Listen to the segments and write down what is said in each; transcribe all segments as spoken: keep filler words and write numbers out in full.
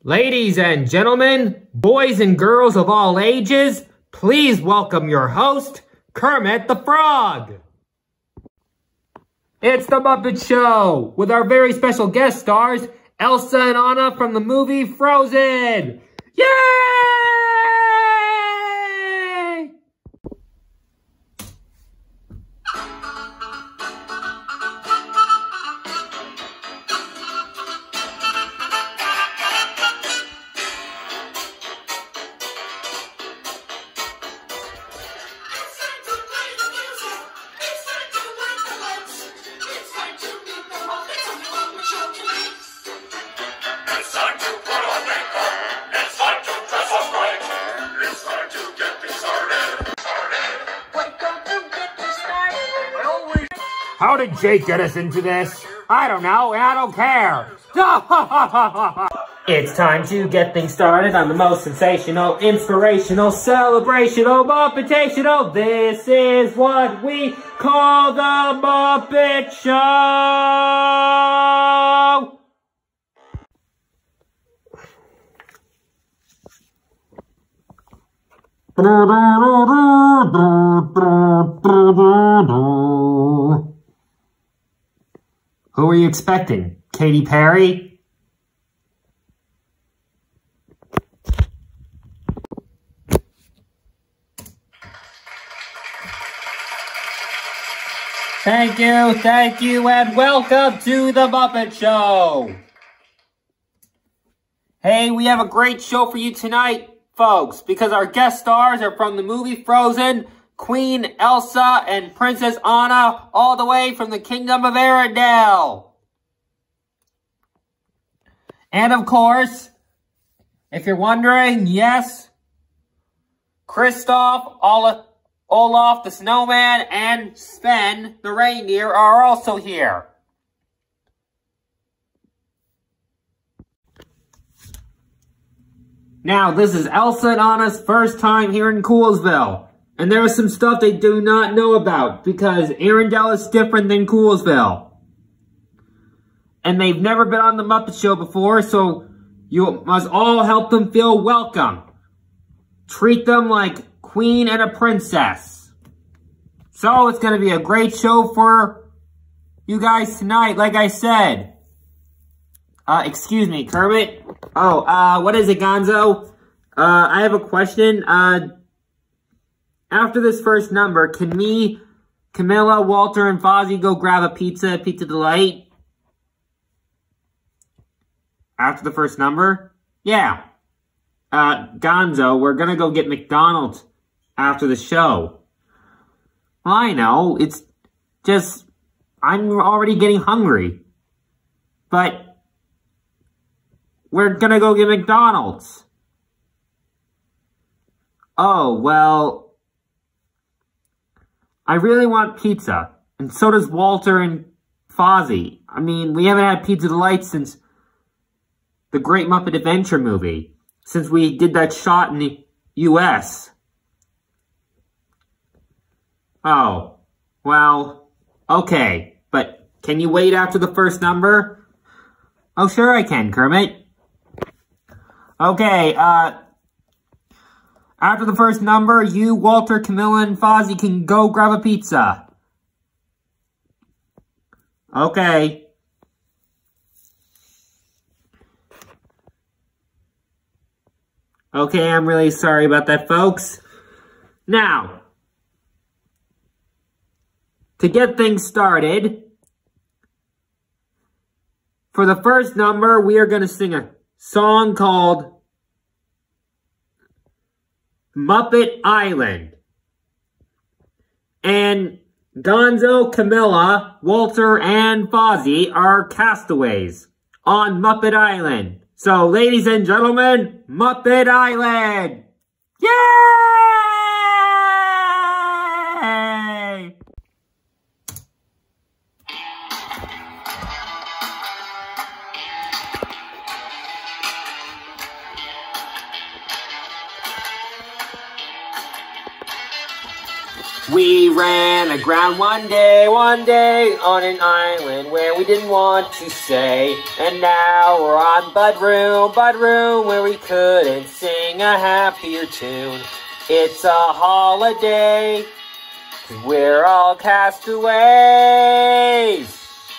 Ladies and gentlemen, boys and girls of all ages, please welcome your host, Kermit the Frog. It's the Muppet Show with our very special guest stars, Elsa and Anna from the movie Frozen. Yay! How did Jake get us into this? I don't know, and I don't care. It's time to get things started on the most sensational, inspirational, celebrational, Muppetational. This is what we call the Muppet Show. Who are you expecting? Katy Perry? Thank you, thank you, and welcome to the Muppet Show! Hey, we have a great show for you tonight, folks, because our guest stars are from the movie Frozen, Queen Elsa and Princess Anna, all the way from the Kingdom of Arendelle. And of course, if you're wondering, yes, Kristoff, Olaf, Olaf the Snowman, and Sven the Reindeer are also here. Now, this is Elsa and Anna's first time here in Coolsville. And there is some stuff they do not know about, because Arendelle is different than Coolsville. And they've never been on the Muppet Show before, so you must all help them feel welcome. Treat them like queen and a princess. So it's going to be a great show for you guys tonight, like I said. Uh, excuse me, Kermit. Oh, uh, what is it, Gonzo? Uh, I have a question. Uh... After this first number, can me, Camilla, Walter, and Fozzie go grab a pizza at Pizza Delight? After the first number? Yeah. Uh, Gonzo, we're gonna go get McDonald's after the show. Well, I know, it's just, I'm already getting hungry. But, we're gonna go get McDonald's. Oh, well... I really want pizza, and so does Walter and Fozzie. I mean, we haven't had Pizza Delight since the Great Muppet Adventure movie, since we did that shot in the U S Oh, well, okay, but can you wait after the first number? Oh, sure I can, Kermit. Okay, uh... after the first number, you, Walter, Camilla, and Fozzie can go grab a pizza. Okay. Okay, I'm really sorry about that, folks. Now, to get things started, for the first number, we are going to sing a song called Muppet Island. And Gonzo, Camilla, Walter, and Fozzie are castaways on Muppet Island. So, ladies and gentlemen, Muppet Island! Yay! We ran aground one day, one day, on an island where we didn't want to stay. And now we're on Bud Room, Bud Room, where we couldn't sing a happier tune. It's a holiday, 'cause we're all castaways.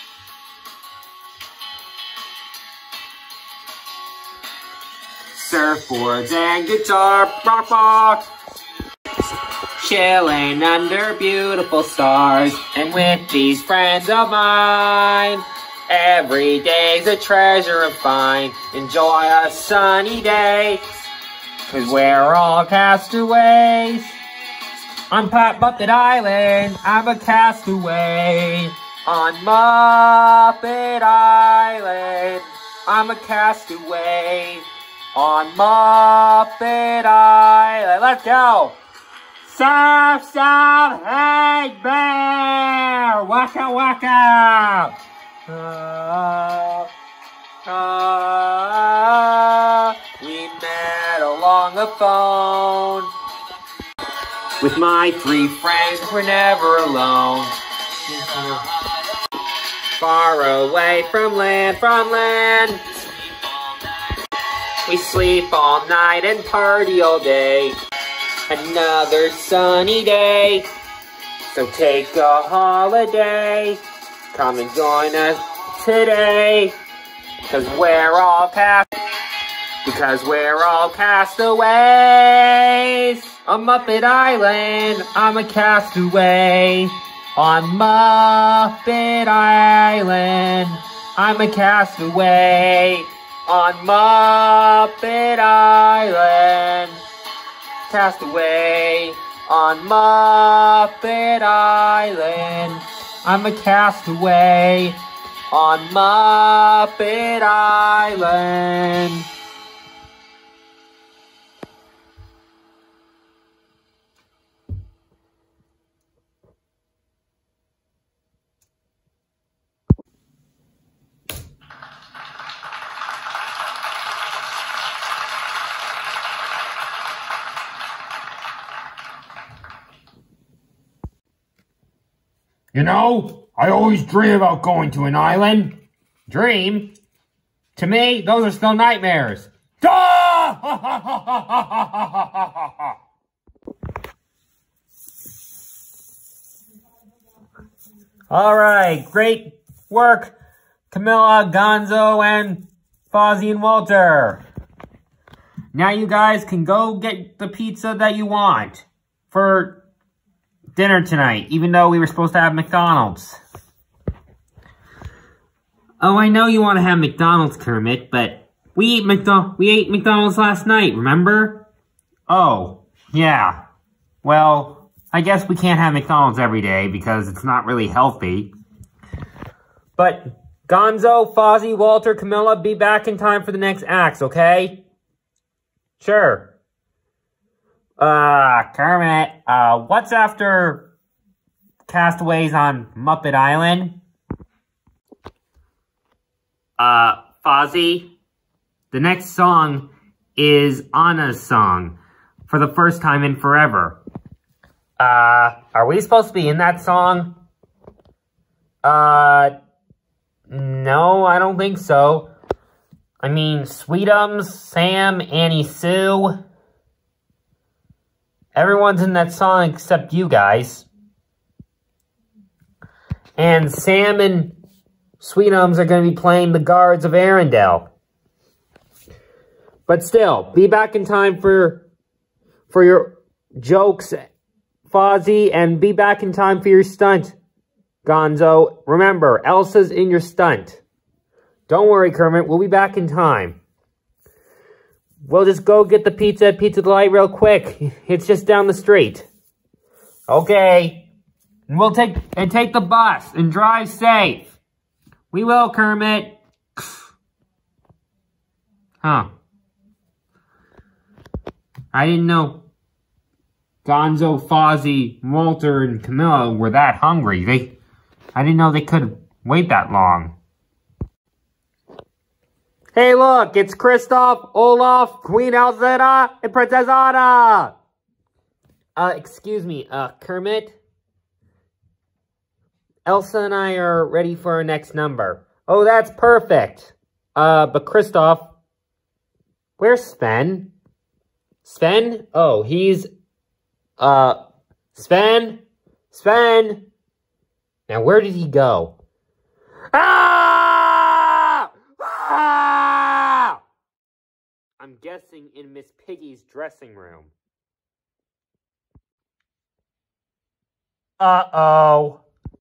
Surfboards and guitar, rock, rock. Chilling under beautiful stars, and with these friends of mine, every day's a treasure of fine. Enjoy a sunny day, 'cause we're all castaways. On Pat Muppet Island, I'm a castaway. On Muppet Island, I'm a castaway. On Muppet Island, let's go! Surf, surf, hey bear! Waka, waka! Uh, uh, we met along the phone. With my three friends, we're never alone. Far away from land, from land. We sleep all night and party all day. Another sunny day, so take a holiday. Come and join us today, 'cause we're all cast, because we're all castaways. On Muppet Island, I'm a castaway. On Muppet Island, I'm a castaway. On Muppet Island, castaway. On Muppet Island, I'm a castaway. On Muppet Island. You know, I always dream about going to an island. Dream? To me, those are still nightmares. Alright, great work, Camilla, Gonzo, and Fozzie and Walter. Now you guys can go get the pizza that you want for dinner tonight, even though we were supposed to have McDonald's. Oh, I know you want to have McDonald's, Kermit, but we ate McDo- we ate McDonald's last night, remember? Oh, yeah. Well, I guess we can't have McDonald's every day because it's not really healthy. But Gonzo, Fozzie, Walter, Camilla, be back in time for the next acts, okay? Sure. Uh, Kermit, uh, what's after Castaways on Muppet Island? Uh, Fozzie, the next song is Anna's song, For the First Time in Forever. Uh, are we supposed to be in that song? Uh, no, I don't think so. I mean, Sweetums, Sam, Annie Sue. Everyone's in that song except you guys. And Sam and Sweetums are going to be playing the Guards of Arendelle. But still, be back in time for, for your jokes, Fozzie, and be back in time for your stunt, Gonzo. Remember, Elsa's in your stunt. Don't worry, Kermit, we'll be back in time. We'll just go get the pizza at Pizza Delight real quick. It's just down the street. Okay. And we'll take, and take the bus and drive safe. We will, Kermit. Huh. I didn't know Gonzo, Fozzie, Walter, and Camilla were that hungry. They, I didn't know they could wait that long. Hey, look, it's Kristoff, Olaf, Queen Elzada, and Princess Anna. Uh, excuse me, uh, Kermit? Elsa and I are ready for our next number. Oh, that's perfect. Uh, but Kristoff, where's Sven? Sven? Oh, he's, uh, Sven? Sven? Now, where did he go? Ah! Ah! I'm guessing in Miss Piggy's dressing room. Uh-oh.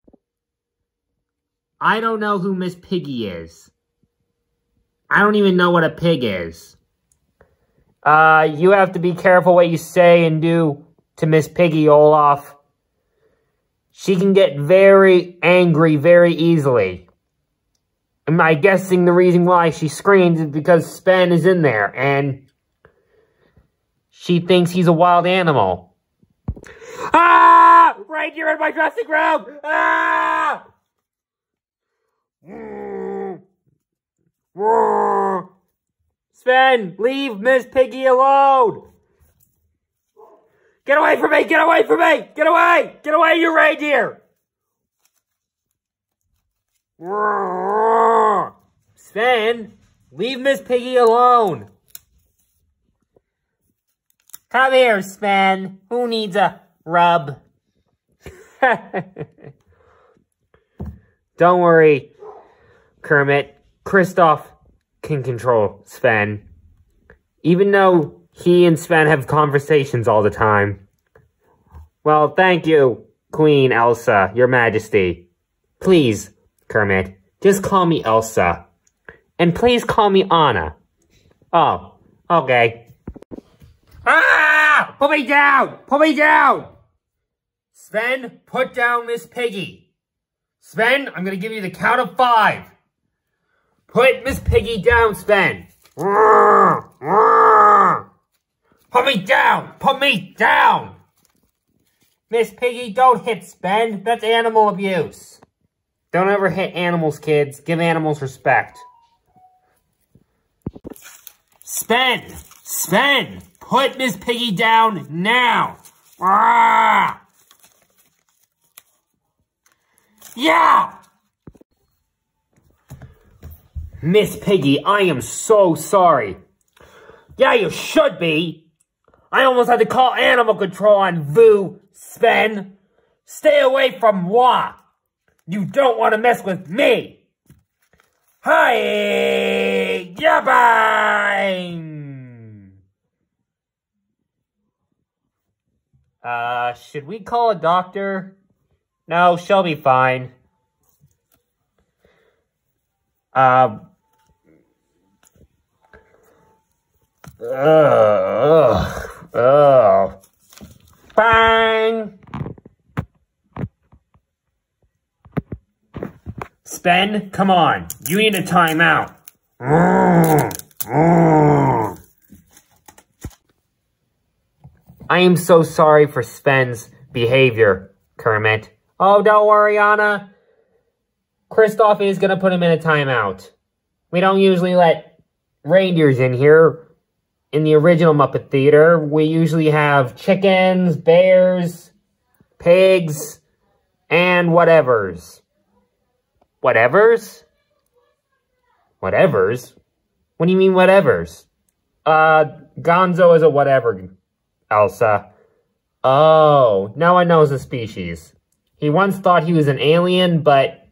I don't know who Miss Piggy is. I don't even know what a pig is. Uh, you have to be careful what you say and do to Miss Piggy, Olaf. She can get very angry very easily. Am I guessing the reason why she screams is because Sven is in there and she thinks he's a wild animal. Ah! Right here in my dressing room! Ah! Sven, leave Miss Piggy alone! Get away from me! Get away from me! Get away! Get away, you reindeer! Sven, leave Miss Piggy alone! Come here, Sven. Who needs a rub? Don't worry, Kermit. Kristoff can control Sven. Even though he and Sven have conversations all the time. Well, thank you, Queen Elsa, Your Majesty. Please, Kermit, just call me Elsa. And please call me Anna. Oh, okay. Ah! Put me down! Put me down! Sven, put down Miss Piggy. Sven, I'm gonna give you the count of five. Put Miss Piggy down, Sven. Put me down! Put me down! Miss Piggy, don't hit Sven. That's animal abuse. Don't ever hit animals, kids. Give animals respect. Sven! Sven! Put Miss Piggy down now! Ah! Yeah! Miss Piggy, I am so sorry. Yeah, you should be. I almost had to call animal control on Vu, Sven. Stay away from moi. You don't want to mess with me. Hi, yabang! Uh, should we call a doctor? No, she'll be fine. Um. Ugh. Ugh. Bang! Sven, come on. You need a timeout. I am so sorry for Sven's behavior, Kermit. Oh, don't worry, Anna. Kristoff is gonna put him in a timeout. We don't usually let reindeers in here. In the original Muppet Theater, we usually have chickens, bears, pigs, and whatevers. Whatevers? Whatevers? What do you mean whatevers? Uh, Gonzo is a whatever, Elsa. Oh, no one knows the species. He once thought he was an alien, but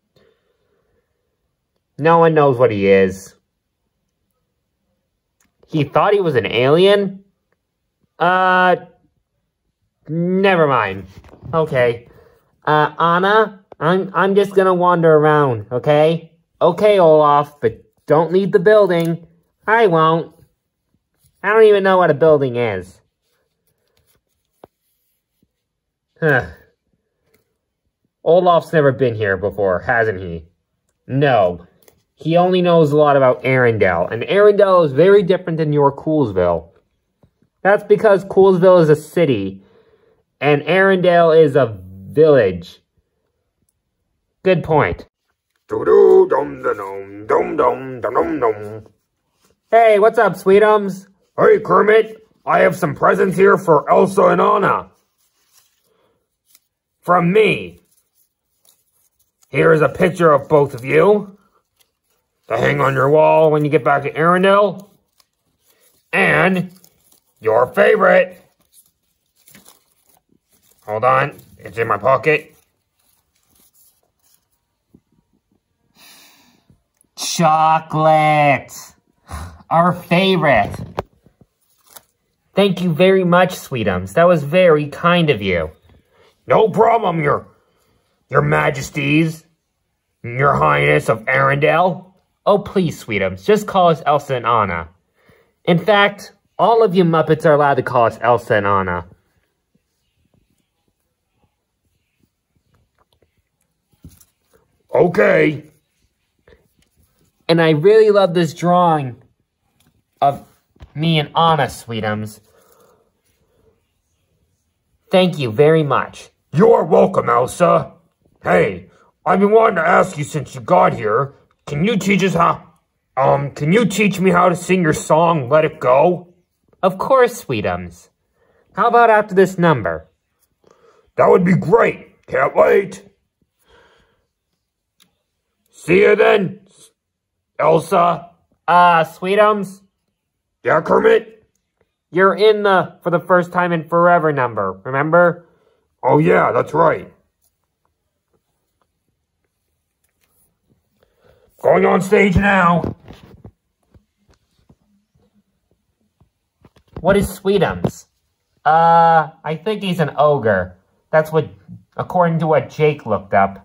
no one knows what he is. He thought he was an alien? Uh, never mind. Okay. Uh, Anna, I'm, I'm just gonna wander around, okay? Okay, Olaf, but don't leave the building. I won't. I don't even know what a building is. Huh. Olaf's never been here before, hasn't he? No. He only knows a lot about Arendelle, and Arendelle is very different than your Coolsville. That's because Coolsville is a city, and Arendelle is a village. Good point. Hey, what's up, Sweetums? Hey, Kermit. I have some presents here for Elsa and Anna. From me. Here is a picture of both of you to hang on your wall when you get back to Arendelle. And your favorite. Hold on, it's in my pocket. Chocolate. Our favorite. Thank you very much, Sweetums. That was very kind of you. No problem, your, your majesties, your highness of Arendelle. Oh, please, Sweetums, just call us Elsa and Anna. In fact, all of you Muppets are allowed to call us Elsa and Anna. Okay. And I really love this drawing of me and Anna, Sweetums. Thank you very much. You're welcome, Elsa. Hey, I've been wanting to ask you since you got here. Can you teach us how... Um, can you teach me how to sing your song, Let It Go? Of course, Sweetums. How about after this number? That would be great. Can't wait. See you then, Elsa. Uh, Sweetums? Yeah, Kermit? You're in the For the First Time in Forever number, remember? Oh yeah, that's right. Going on stage now. What is Sweetums? Uh, I think he's an ogre. That's what, according to what Jake looked up.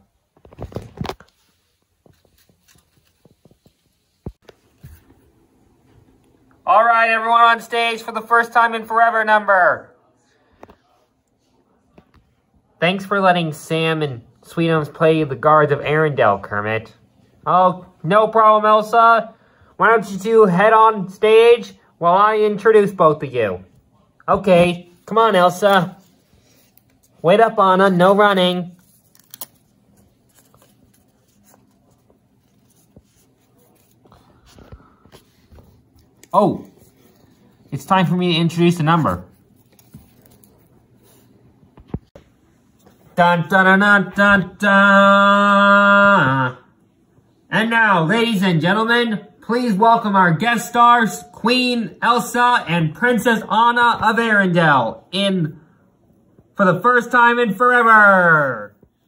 Alright, everyone on stage for the First Time in Forever number. Thanks for letting Sam and Sweetums play the guards of Arendelle, Kermit. Oh, no problem, Elsa. Why don't you two head on stage while I introduce both of you? Okay, come on, Elsa. Wait up, Anna, no running. Oh, it's time for me to introduce the number. Dun dun dun dun dun. And now, ladies and gentlemen, please welcome our guest stars, Queen Elsa and Princess Anna of Arendelle, in For the First Time in Forever.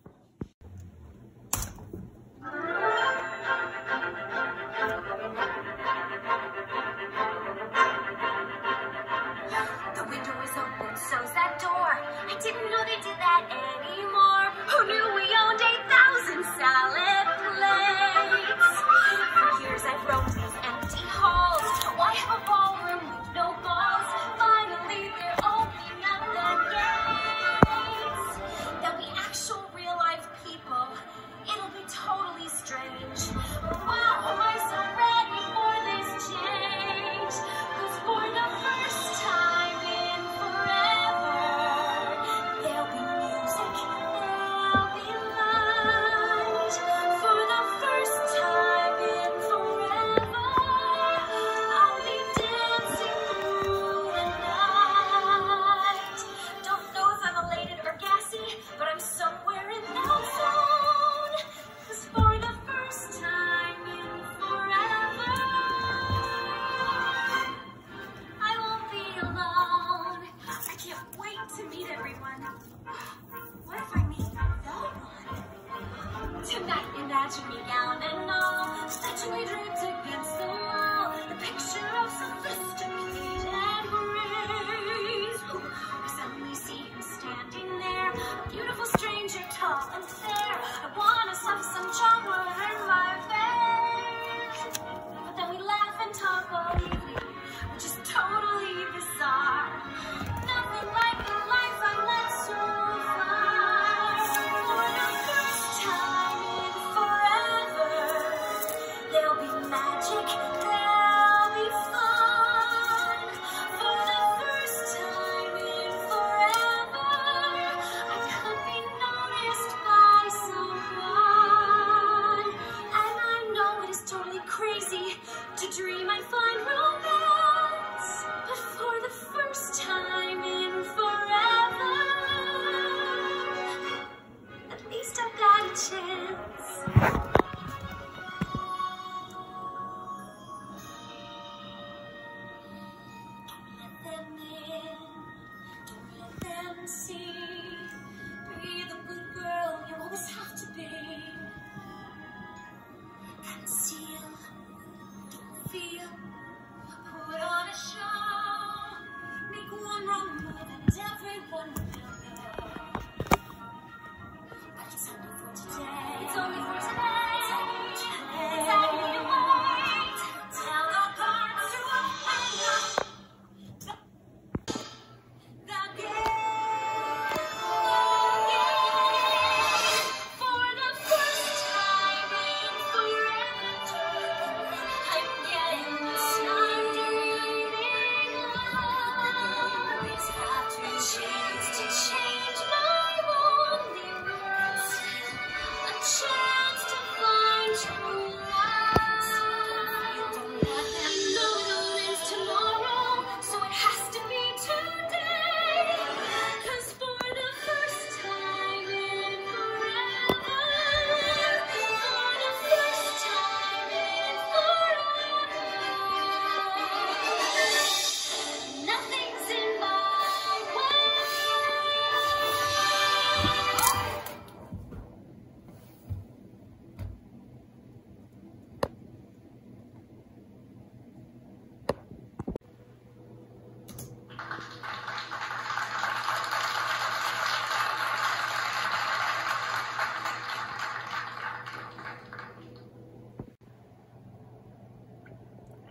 The window is open, so's that door. I didn't know they did that anymore. Who knew we owned eight thousand salad plates? For years I've roamed these empty halls. Why have a ballroom with no balls? Finally they're opening up the gates. There'll be actual real life people. It'll be totally strange. Wow, am I so ready for this change? 'Cause for the first time in forever, there'll be music, there'll be light. For the first time in forever, I'll be dancing through the night. Don't know if I'm elated or gassy, but I'm somewhere in that zone. 'Cause for the first time in forever, I won't be alone. I can't wait to meet everyone. What if I meet no one? Tonight, imagine me gown and all, stitchingly draped against the wall. The picture of sophisticated grace. I suddenly see him standing there, a beautiful stranger, tall and fair. I wanna stuff some chocolate in my face. But then we laugh and talk all evening, which is totally bizarre. Nothing like the life I led so far. For the first time in forever, there'll be magic, there'll be fun. For the first time in forever, I could be noticed by someone. And I know it is totally crazy to dream I find romance, but for the first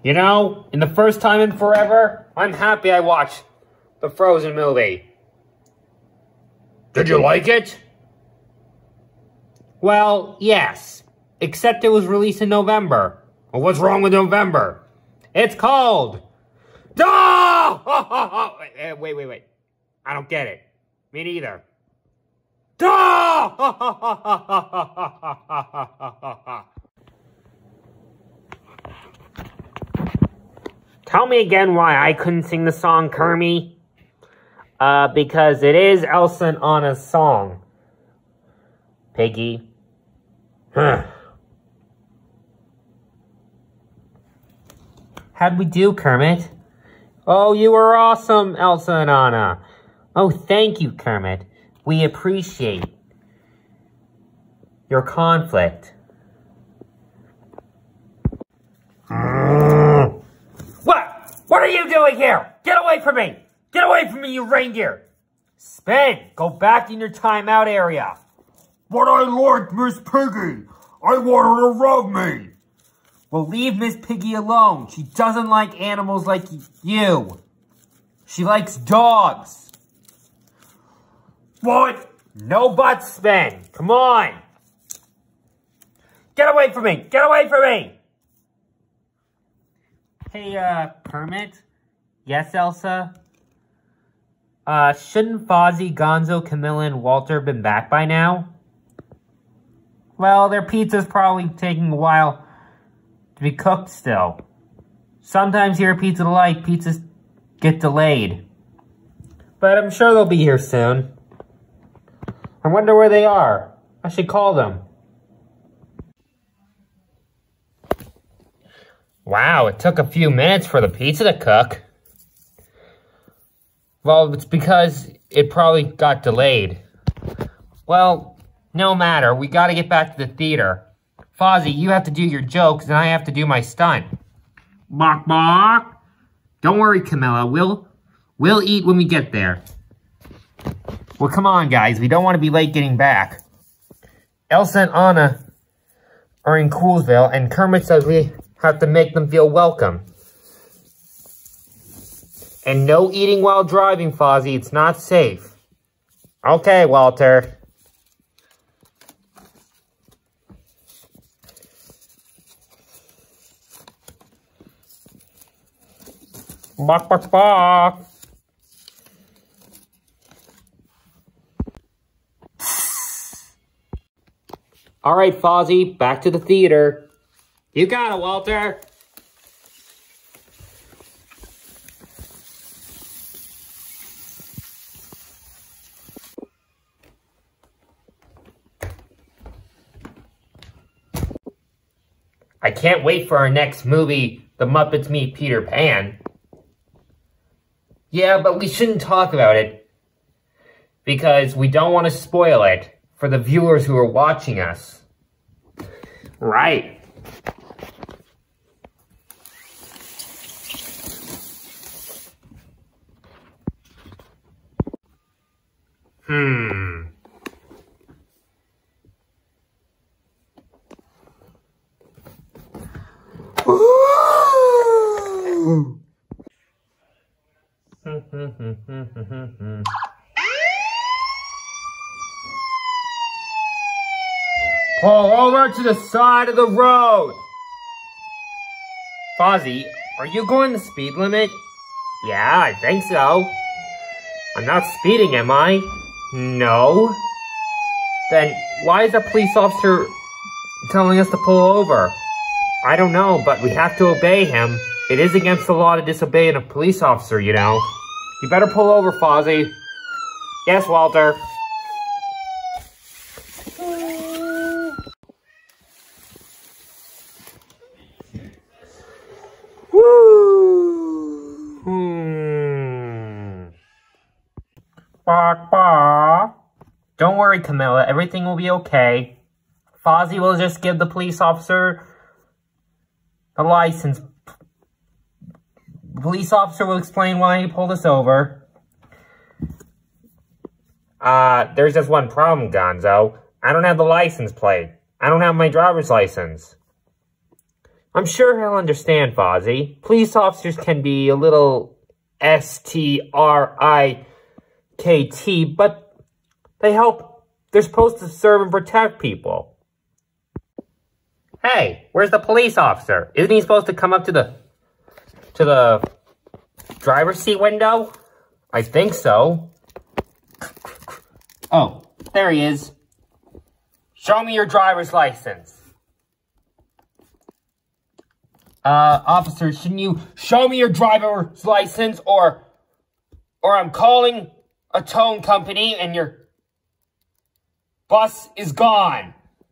You know, in the first time in forever, I'm happy I watched the Frozen movie. Did you like it? Well, yes. Except it was released in November. Well, what's wrong with November? It's cold! Oh! Wait, wait, wait. I don't get it. Me neither. Tell me again why I couldn't sing the song, Kermie. Uh, because it is Elsa and Anna's song. Piggy. Huh. How'd we do, Kermit? Oh, you were awesome, Elsa and Anna. Oh, thank you, Kermit. We appreciate your conflict. Mm. What? What are you doing here? Get away from me! Get away from me, you reindeer! Spin! Go back in your timeout area. But I like Miss Piggy. I want her to rub me. Well, leave Miss Piggy alone. She doesn't like animals like you. She likes dogs. What? No butt, Spin. Come on. Get away from me. Get away from me. Hey, uh, Kermit? Yes, Elsa? Uh, shouldn't Fozzie, Gonzo, Camilla, and Walter been back by now? Well, their pizza's probably taking a while to be cooked still. Sometimes here at Pizza Delight, pizzas get delayed. But I'm sure they'll be here soon. I wonder where they are. I should call them. Wow, it took a few minutes for the pizza to cook. Well, it's because it probably got delayed. Well, no matter. We gotta get back to the theater. Fozzie, you have to do your jokes, and I have to do my stunt. Bark, bark. Don't worry, Camilla. We'll, we'll eat when we get there. Well, come on, guys. We don't want to be late getting back. Elsa and Anna are in Coolsville, and Kermit says we have to make them feel welcome. And no eating while driving, Fozzie. It's not safe. Okay, Walter. Bark, bark, bark. All right, Fozzie, back to the theater. You got it, Walter. I can't wait for our next movie, The Muppets Meet Peter Pan. Yeah, but we shouldn't talk about it because we don't want to spoil it for the viewers who are watching us. Right. Hmm. Pull over to the side of the road. Fozzie, are you going the speed limit? Yeah, I think so. I'm not speeding, am I? No. Then why is a police officer telling us to pull over? I don't know, but we have to obey him. It is against the law to disobey a police officer, you know. You better pull over, Fozzie. Yes, Walter. Woo! Hmm. Bark, bark. Don't worry, Camilla. Everything will be okay. Fozzie will just give the police officer the license. The police officer will explain why he pulled us over. Uh, there's just one problem, Gonzo. I don't have the license plate. I don't have my driver's license. I'm sure he'll understand, Fozzie. Police officers can be a little S T R I K T, but they help. They're supposed to serve and protect people. Hey, where's the police officer? Isn't he supposed to come up to the to the driver's seat window? I think so. Oh, there he is. Show me your driver's license. Uh, officer, shouldn't you show me your driver's license or, or I'm calling a towing company and your bus is gone.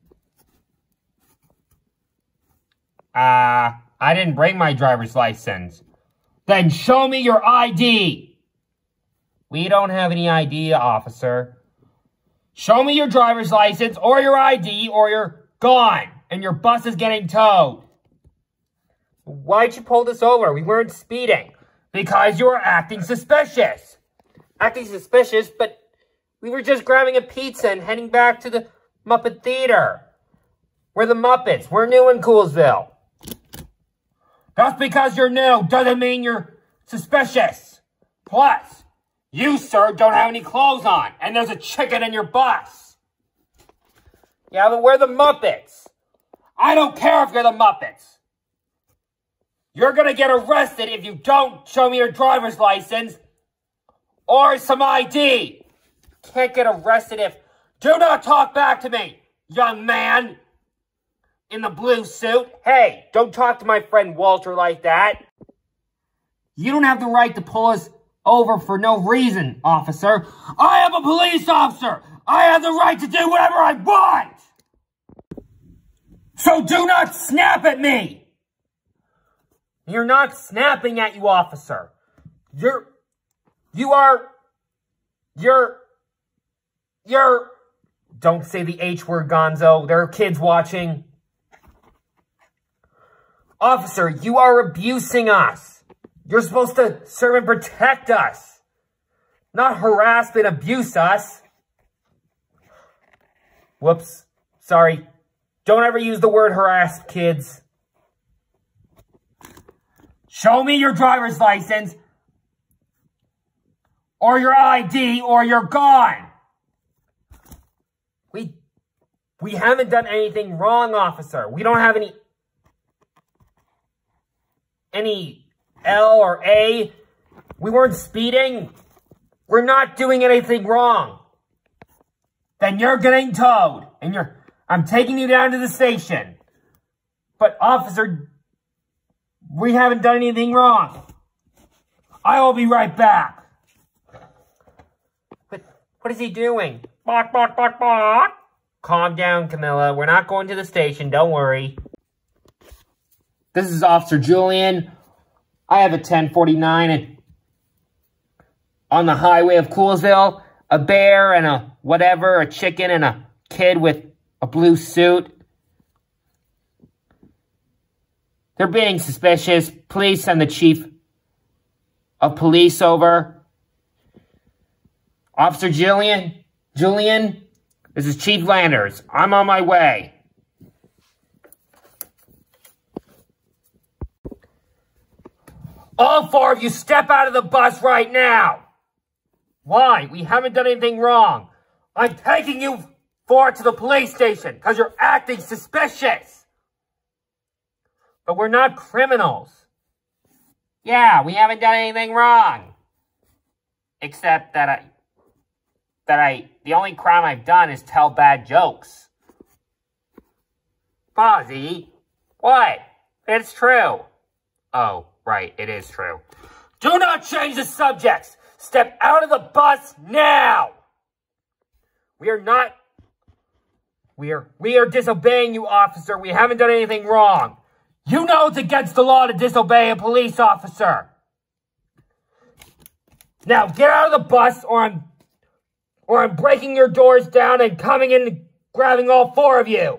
Uh, I didn't bring my driver's license. Then show me your I D. We don't have any I D, officer. Show me your driver's license or your I D or you're gone and your bus is getting towed. Why'd you pull this over? We weren't speeding. Because you were acting suspicious. Acting suspicious, but we were just grabbing a pizza and heading back to the Muppet Theater. We're the Muppets. We're new in Coolsville. Just because you're new doesn't mean you're suspicious. Plus, you, sir, don't have any clothes on, and there's a chicken in your bus. Yeah, but we're the Muppets. I don't care if you're the Muppets. You're gonna get arrested if you don't show me your driver's license or some I D. Can't get arrested if... Do not talk back to me, young man in the blue suit. Hey, don't talk to my friend Walter like that. You don't have the right to pull us over for no reason, officer. I am a police officer. I have the right to do whatever I want. So do not snap at me. You're not snapping at you, officer. You're, you are, you're, you're, don't say the H word, Gonzo. There are kids watching. Officer, you are abusing us. You're supposed to serve and protect us, not harass and abuse us. Whoops. Sorry. Don't ever use the word harass, kids. Show me your driver's license, or your I D, or you're gone. We, we haven't done anything wrong, officer. We don't have any, any L or A. We weren't speeding. We're not doing anything wrong. Then you're getting towed, and you're, I'm taking you down to the station. But, officer, we haven't done anything wrong. I will be right back. But what is he doing? Bark, bark, bark, bark. Calm down, Camilla. We're not going to the station. Don't worry. This is Officer Julian. I have a ten forty-nine and on the highway of Coolsville. A bear and a whatever, a chicken and a kid with a blue suit. They're being suspicious. Please send the chief of police over. Officer Julian, Julian, this is Chief Landers. I'm on my way. All four of you step out of the bus right now. Why? We haven't done anything wrong. I'm taking you four to the police station because you're acting suspicious. But we're not criminals. Yeah, we haven't done anything wrong. Except that I... That I... The only crime I've done is tell bad jokes. Fozzie, what? It's true. Oh, right, it is true. Do not change the subjects! Step out of the bus now! We are not... We are... We are disobeying you, officer. We haven't done anything wrong. You know it's against the law to disobey a police officer. Now get out of the bus or I'm or I'm breaking your doors down and coming in and grabbing all four of you.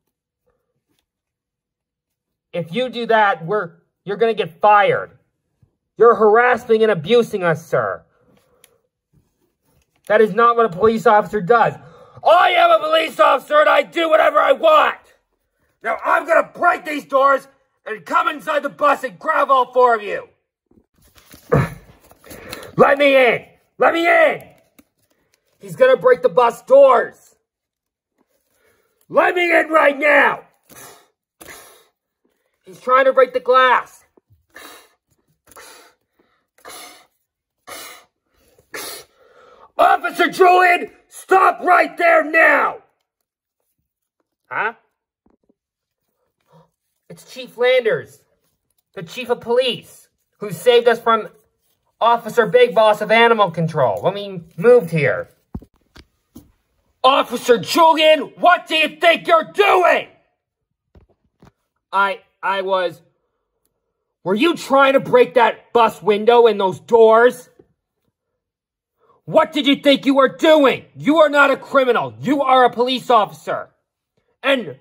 If you do that, we're you're gonna get fired. You're harassing and abusing us, sir. That is not what a police officer does. I am a police officer and I do whatever I want. Now I'm gonna break these doors and come inside the bus and grab all four of you. Let me in! Let me in! He's gonna break the bus doors. Let me in right now! He's trying to break the glass. Officer Julian, stop right there now! Huh? It's Chief Landers, the Chief of Police, who saved us from Officer Big Boss of Animal Control when we moved here. Officer Julian, what do you think you're doing? I, I was... Were you trying to break that bus window and those doors? What did you think you were doing? You are not a criminal. You are a police officer. And...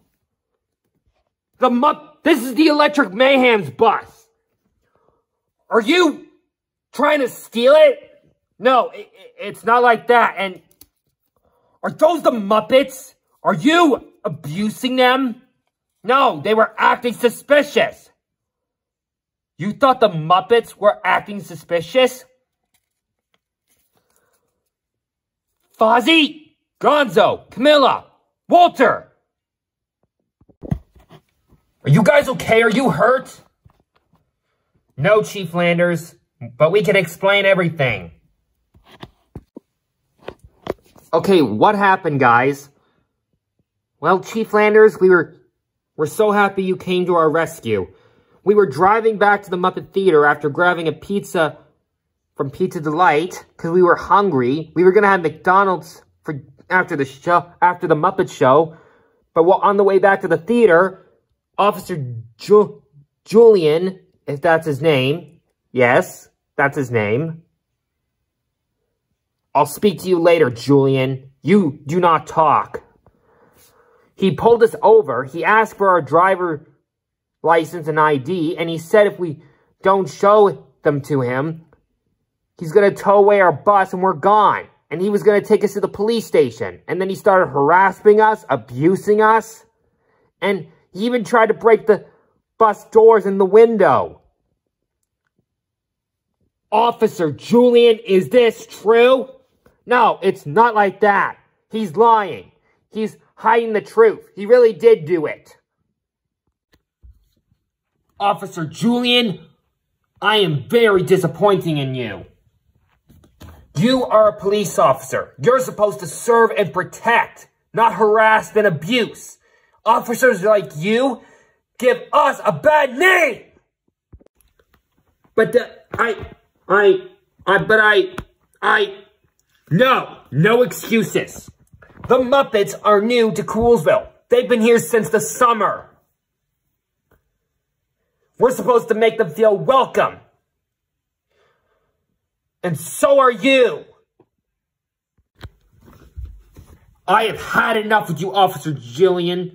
The mu- This is the Electric Mayhem's bus. Are you trying to steal it? No, it, it's not like that. And are those the Muppets? Are you abusing them? No, they were acting suspicious. You thought the Muppets were acting suspicious? Fozzie, Gonzo, Camilla, Walter. Are you guys okay? Are you hurt? No, Chief Landers, but we can explain everything. Okay, what happened, guys? Well, Chief Landers, we were we're so happy you came to our rescue. We were driving back to the Muppet Theater after grabbing a pizza from Pizza Delight because we were hungry. We were gonna have McDonald's for after the show, after the Muppet Show, but on the way back to the theater, Officer Ju Julian, if that's his name. Yes, that's his name. I'll speak to you later, Julian. You do not talk. He pulled us over. He asked for our driver license and I D, and he said if we don't show them to him, he's going to tow away our bus and we're gone. And he was going to take us to the police station. And then he started harassing us, abusing us, and he even tried to break the bus doors and the window. Officer Julian, is this true? No, it's not like that. He's lying. He's hiding the truth. He really did do it. Officer Julian, I am very disappointing in you. You are a police officer. You're supposed to serve and protect, not harass and abuse. Officers like you give us a bad name. But the, I, I, I, but I, I, no, no excuses. The Muppets are new to Coolsville. They've been here since the summer. We're supposed to make them feel welcome. And so are you. I have had enough with you, Officer Julian.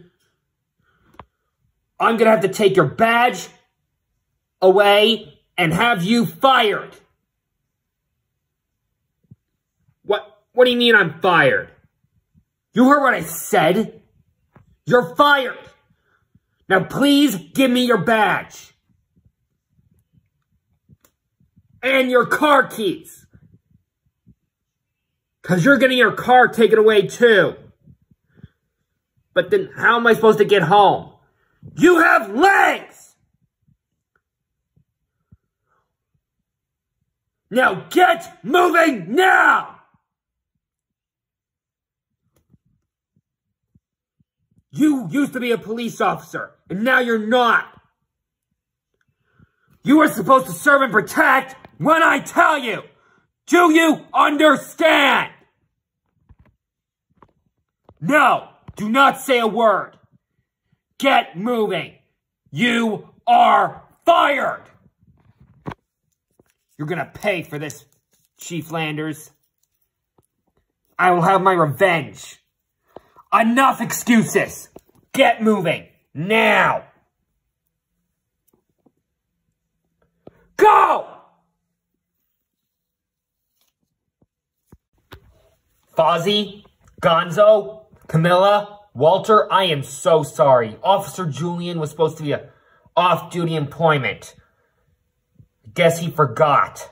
I'm gonna have to take your badge away and have you fired. What, what do you mean I'm fired? You heard what I said? You're fired. Now please give me your badge. And your car keys. Because you're getting your car taken away too. But then how am I supposed to get home? You have legs! Now get moving now! You used to be a police officer, and now you're not. You were supposed to serve and protect when I tell you. Do you understand? No, do not say a word. Get moving. You are fired. You're gonna pay for this, Chief Landers. I will have my revenge. Enough excuses. Get moving. Now. Go! Fozzie, Gonzo, Camilla, Walter, I am so sorry. Officer Julian was supposed to be a off-duty employment. Guess he forgot.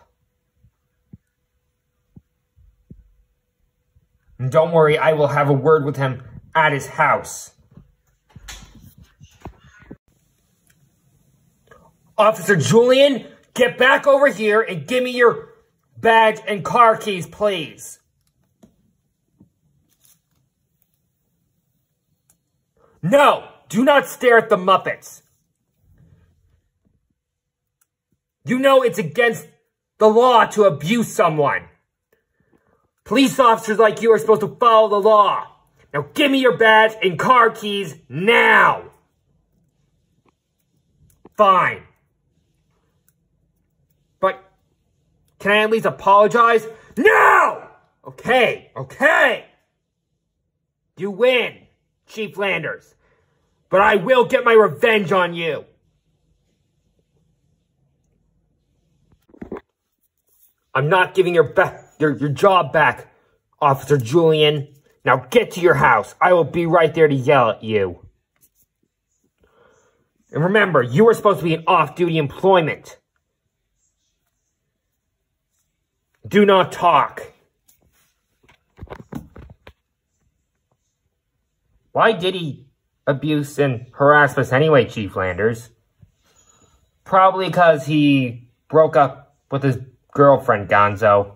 And don't worry, I will have a word with him at his house. Officer Julian, get back over here and give me your badge and car keys, please. No, do not stare at the Muppets. You know it's against the law to abuse someone. Police officers like you are supposed to follow the law. Now give me your badge and car keys now. Fine. But can I at least apologize? No! Okay, okay. You win, Chief Landers. But I will get my revenge on you. I'm not giving your, back, your, your job back, Officer Julian. Now get to your house. I will be right there to yell at you. And remember, you were supposed to be in off-duty employment. Do not talk. Why did he abuse and harass us anyway, Chief Landers? Probably because he broke up with his girlfriend, Gonzo.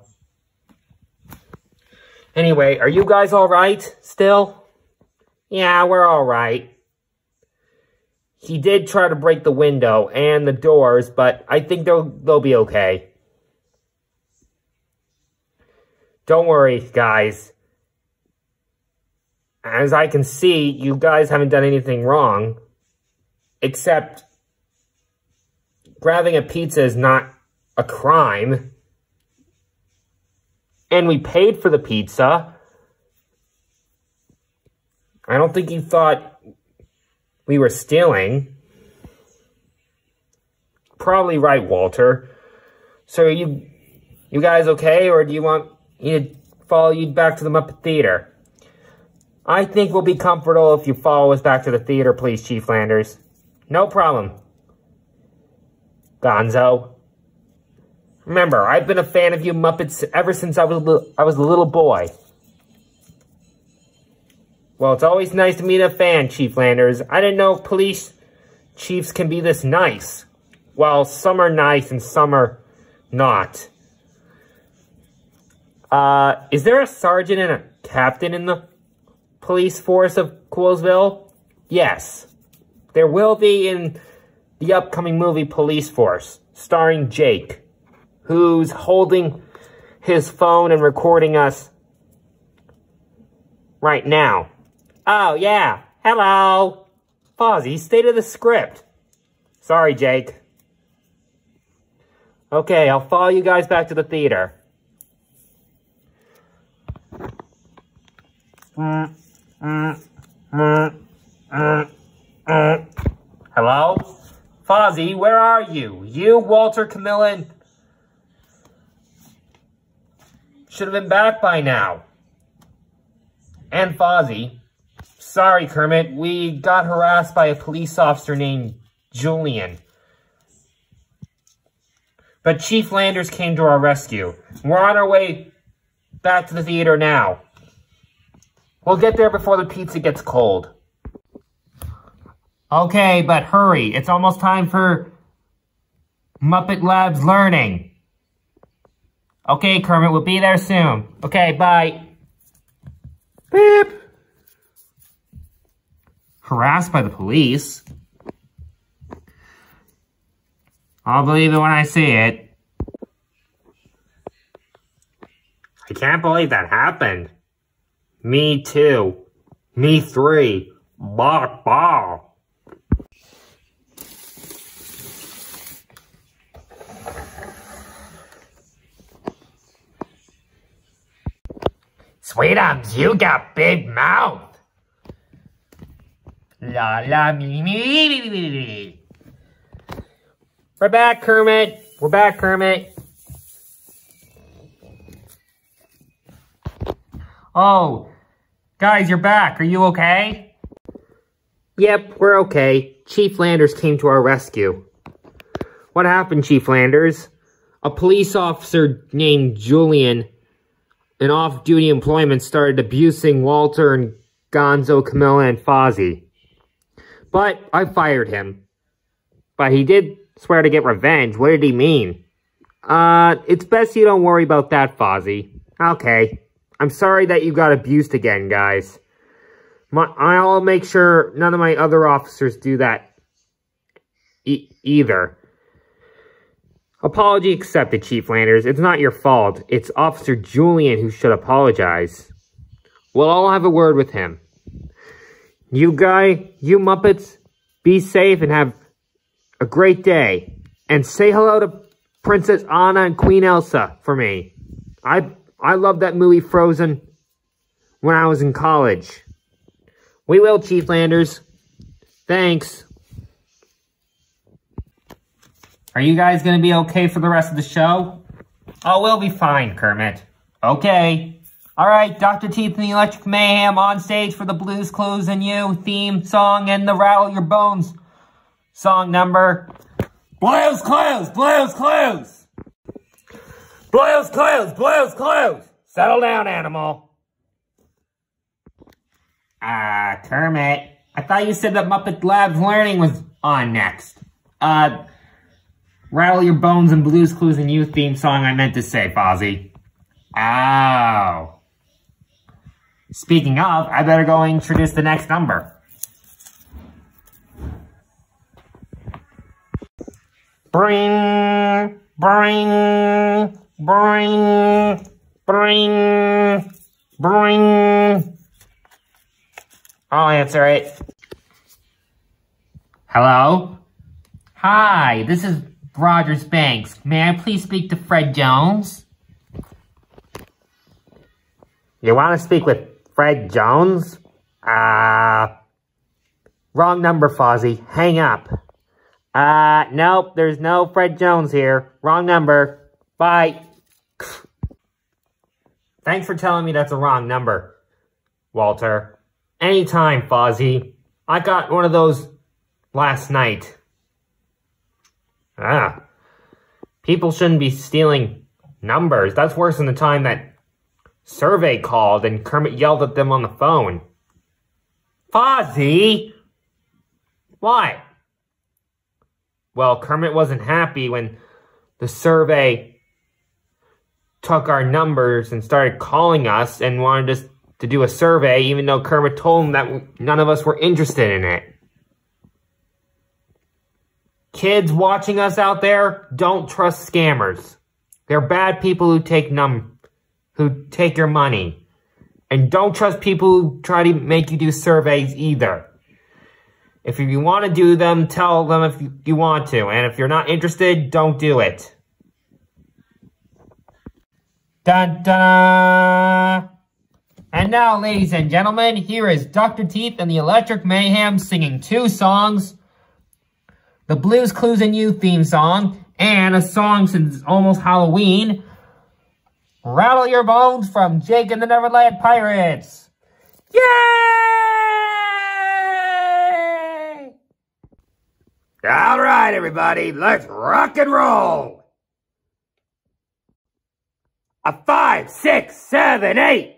Anyway, are you guys alright still? Yeah, we're alright. He did try to break the window and the doors, but I think they'll, they'll be okay. Don't worry, guys. As I can see, you guys haven't done anything wrong. Except, grabbing a pizza is not a crime. And we paid for the pizza. I don't think you thought we were stealing. Probably right, Walter. So are you, you guys okay, or do you want me to follow you back to the Muppet Theater? I think we'll be comfortable if you follow us back to the theater, please, Chief Landers. No problem. Gonzo. Remember, I've been a fan of you Muppets ever since I was a, I was a little boy. Well, it's always nice to meet a fan, Chief Landers. I didn't know police chiefs can be this nice. Well, some are nice and some are not. Uh, is there a sergeant and a captain in the police force of Coolsville? Yes. There will be in the upcoming movie Police Force, starring Jake, who's holding his phone and recording us right now. Oh, yeah. Hello. Fozzie, stay to the script. Sorry, Jake. Okay, I'll follow you guys back to the theater. Mm, mm, mm, mm, mm. Hello? Fozzie, where are you? You, Walter, Camilla, and... should have been back by now. And Fozzie. Sorry, Kermit. We got harassed by a police officer named Julian. But Chief Landers came to our rescue. We're on our way back to the theater now. We'll get there before the pizza gets cold. Okay, but hurry. It's almost time for Muppet Labs Learning. Okay, Kermit, we'll be there soon. Okay, bye. Beep. Harassed by the police? I'll believe it when I see it. I can't believe that happened. Me too. Me three. Bah, bah. Sweetums, you got big mouth. La la me me me me me. We're back, Kermit. We're back, Kermit. Oh, guys, you're back. Are you okay? Yep, we're okay. Chief Landers came to our rescue. What happened, Chief Landers? A police officer named Julian, in off-duty employment, started abusing Walter and Gonzo, Camilla, and Fozzie. But I fired him. But he did swear to get revenge. What did he mean? Uh, it's best you don't worry about that, Fozzie. Okay. I'm sorry that you got abused again, guys. My, I'll make sure none of my other officers do that e either. Apology accepted, Chief Landers. It's not your fault. It's Officer Julian who should apologize. Well, I'll have a word with him. You guy, you Muppets, be safe and have a great day. And say hello to Princess Anna and Queen Elsa for me. I I loved that movie Frozen when I was in college. We will, Chief Landers. Thanks. Are you guys going to be okay for the rest of the show? Oh, we'll be fine, Kermit. Okay. All right, Doctor Teeth and the Electric Mayhem on stage for the Blues Clues and You theme song and the Rattle Your Bones song number. Blues Clues! Blues Clues! Blues Clues! Blues Clues! Settle down, animal. Ah, uh, Kermit. I thought you said that Muppet Labs Learning was on next. Uh... Rattle Your Bones and Blues Clues and You theme song I meant to say, Fozzie. Oh. Speaking of, I better go introduce the next number. Bring, bring, bring, bring, bring. I'll answer it. Hello? Hi, this is Rogers Banks. May I please speak to Fred Jones? You want to speak with Fred Jones? Uh, wrong number, Fozzie. Hang up. Uh, nope, there's no Fred Jones here. Wrong number. Bye. Thanks for telling me that's a wrong number, Walter. Anytime, Fozzie. I got one of those last night. Ah, people shouldn't be stealing numbers. That's worse than the time that Survey called and Kermit yelled at them on the phone. Fozzie! What? Well, Kermit wasn't happy when the Survey took our numbers and started calling us and wanted us to do a survey, even though Kermit told him that none of us were interested in it. Kids watching us out there, don't trust scammers. They're bad people who take num, who take your money. And don't trust people who try to make you do surveys either. If you want to do them, tell them if you, you want to. And if you're not interested, don't do it. Dun dun! And now, ladies and gentlemen, here is Doctor Teeth and the Electric Mayhem singing two songs. The Blues Clues and You theme song, and a song since almost Halloween, Rattle Your Bones from Jake and the Neverland Pirates. Yay! All right, everybody, let's rock and roll. A five, six, seven, eight.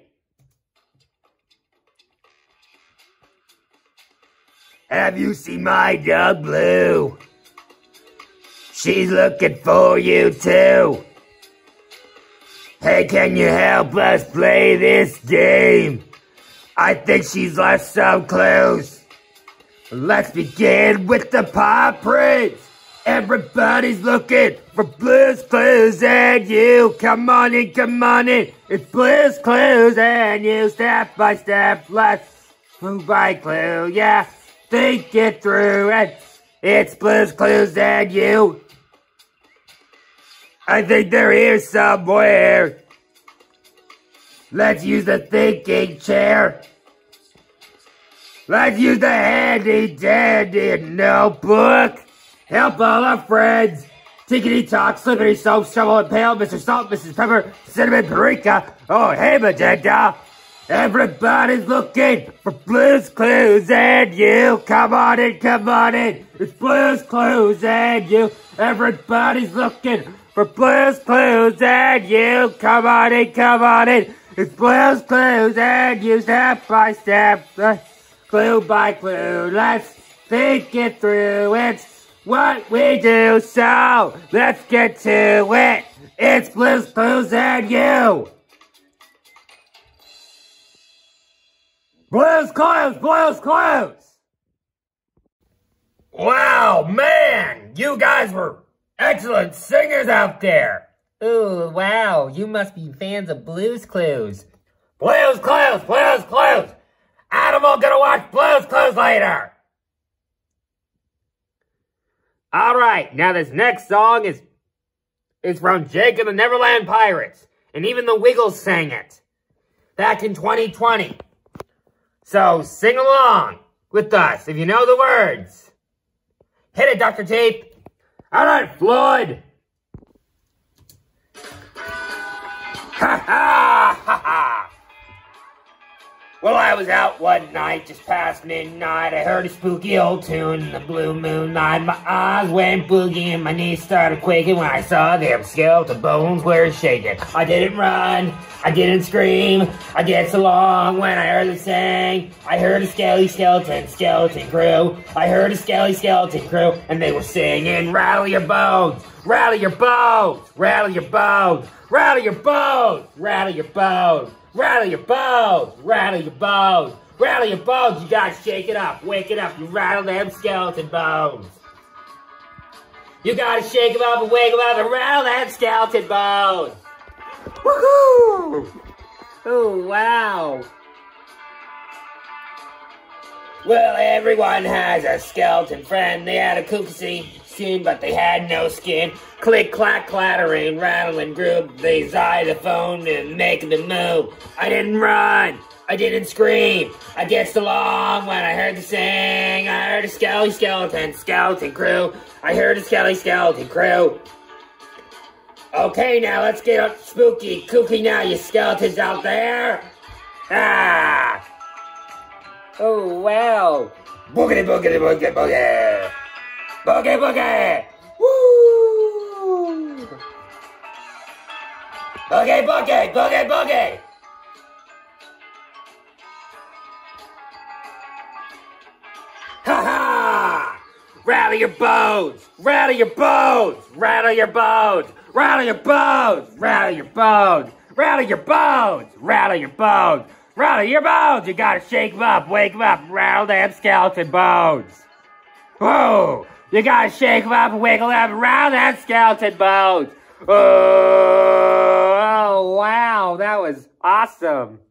Have you seen my dog Blue? She's looking for you too. Hey, can you help us play this game? I think she's left some clues. Let's begin with the Paw Prints. Everybody's looking for Blues Clues and You. Come on in, come on in. It's Blues Clues and You. Step by step, let's move by clue. Yeah. Think it through, and it's Blues Clues and You. I think they're here somewhere. Let's use the thinking chair. Let's use the handy dandy notebook. Help all our friends. Tickety Talk, Slippity Soap, Shovel and Pail, Mister Salt, Missus Pepper, Cinnamon Paprika. Oh, hey, Magenta. Everybody's looking for Blue's Clues and you. Come on in, come on in. It's Blue's Clues and you. Everybody's looking for Blue's Clues and you. Come on in, come on in. It's Blue's Clues and you. Step by step, uh, clue by clue. Let's think it through. It's what we do, so let's get to it. It's Blue's Clues and you. Blue's Clues, Blue's Clues. Wow, man, you guys were excellent singers out there. Ooh, wow, you must be fans of Blue's Clues. Blue's Clues, Blue's Clues. Animal gonna watch Blue's Clues later. All right, now this next song is is from Jake and the Neverland Pirates, and even the Wiggles sang it back in twenty twenty. So sing along with us if you know the words. Hit it, Doctor Tape. All right, Floyd. Ha ha ha ha. Well, I was out one night, just past midnight. I heard a spooky old tune in the blue moonlight. My eyes went boogie and my knees started quaking when I saw them skeleton bones were shaking. I didn't run, I didn't scream, I danced along when I heard them sing. I heard a skelly skeleton, skeleton crew. I heard a skelly skeleton crew, and they were singing, rattle your bones, rattle your bones, rattle your bones, rattle your bones, rattle your bones. Rattle your bones, rattle your bones, rattle your bones. You gotta shake it up, wake it up. You rattle them skeleton bones. You gotta shake them up and wake them up and rattle them skeleton bones. Woohoo! Oh, wow. Well, everyone has a skeleton friend. They had a kooky skin, but they had no skin. Click, clack, clattering, rattling group. They xylophone and making the move. I didn't run. I didn't scream. I danced along when I heard the sing. I heard a skelly skeleton, skeleton crew. I heard a skelly skeleton crew. Okay, now let's get up spooky, kooky now, you skeletons out there. Ah! Oh, wow. Boogity, boogity, boogity, boogie. Boogie, boogie. Woo! Boogie, boogie, boogie, boogie. Ha ha! Rattle your bones, rattle your bones, rattle your bones, rattle your bones, rattle your bones, rattle your bones, rattle your bones, rattle your bones. You gotta shake them up, wake them up, rattle them skeleton bones. Whoa! You gotta shake them up and wiggle them around that skeleton bones. Oh, wow, that was awesome.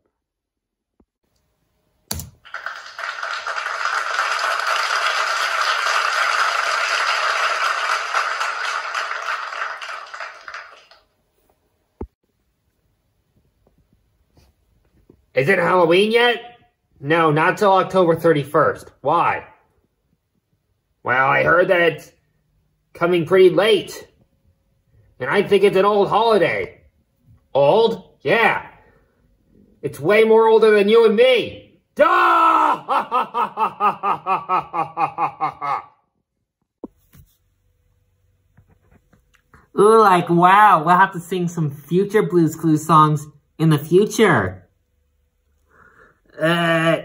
Is it Halloween yet? No, not till October thirty-first. Why? Well, I heard that it's coming pretty late. And I think it's an old holiday. Old? Yeah. It's way more older than you and me. Duh! Ooh, like, wow, we'll have to sing some future Blue's Clues songs in the future. Uh...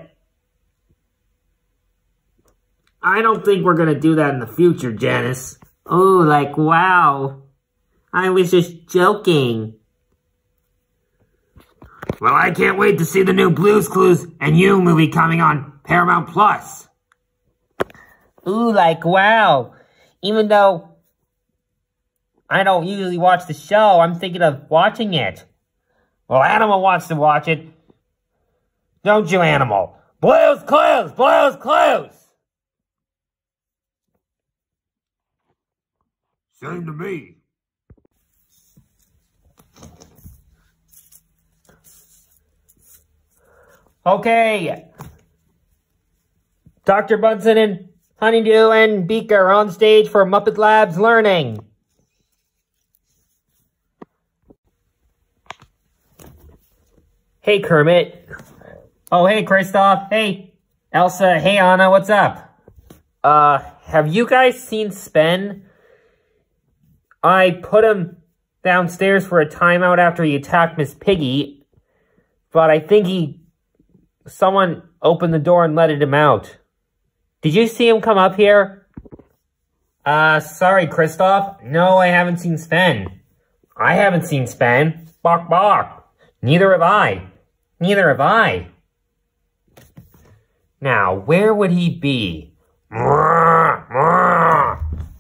I don't think we're gonna do that in the future, Janice. Oh, like, wow. I was just joking. Well, I can't wait to see the new Blue's Clues and You movie coming on Paramount Plus. Ooh, like, wow. Even though I don't usually watch the show, I'm thinking of watching it. Well, Animal wants to watch it. Don't you, Animal? Blue's Clues! Blue's Clues! Same to me. Okay. Doctor Bunsen and Honeydew and Beaker are on stage for Muppet Labs Learning. Hey, Kermit. Oh, hey, Kristoff. Hey, Elsa. Hey, Anna. What's up? Uh, have you guys seen Sven? I put him downstairs for a timeout after he attacked Miss Piggy, but I think he... someone opened the door and let him out. Did you see him come up here? Uh, sorry, Kristoff. No, I haven't seen Sven. I haven't seen Sven. Bark, bark. Neither have I. Neither have I. Now, where would he be? Oh!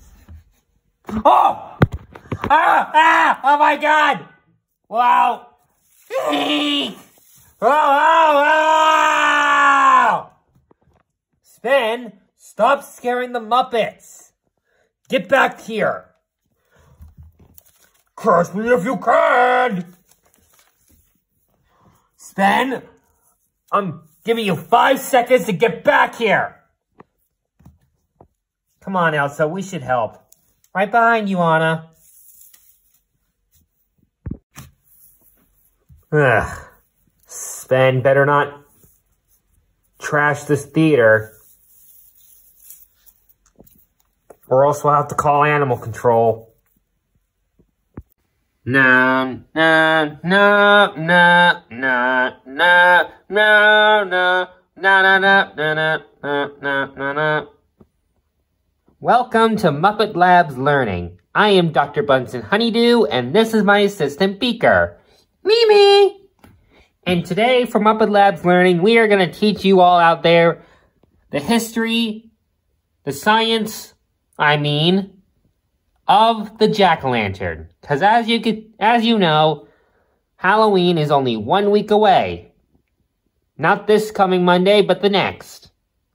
Ah! Ah! Oh my god! Wow! Oh, oh, oh! Sven, stop scaring the Muppets! Get back here! Curse me if you can! Sven, I'm giving you five seconds to get back here! Come on, Elsa, we should help. Right behind you, Anna. Ugh. Sven better not trash this theater, or else we'll have to call animal control. No, no, no, no, no, no, no, no, no, no, no, no, no, no, no. Welcome to Muppet Labs Learning. I am Doctor Bunsen Honeydew, and this is my assistant Beaker, Mimi. And today, for Muppet Labs Learning, we are going to teach you all out there the history, the science, I mean, of the jack-o'-lantern. Because as you could, as you know, Halloween is only one week away. Not this coming Monday, but the next.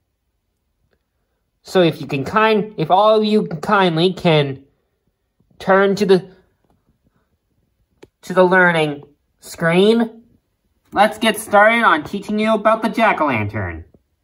So if you can kind, if all of you kindly can turn to the to the learning screen, let's get started on teaching you about the jack-o'-lantern.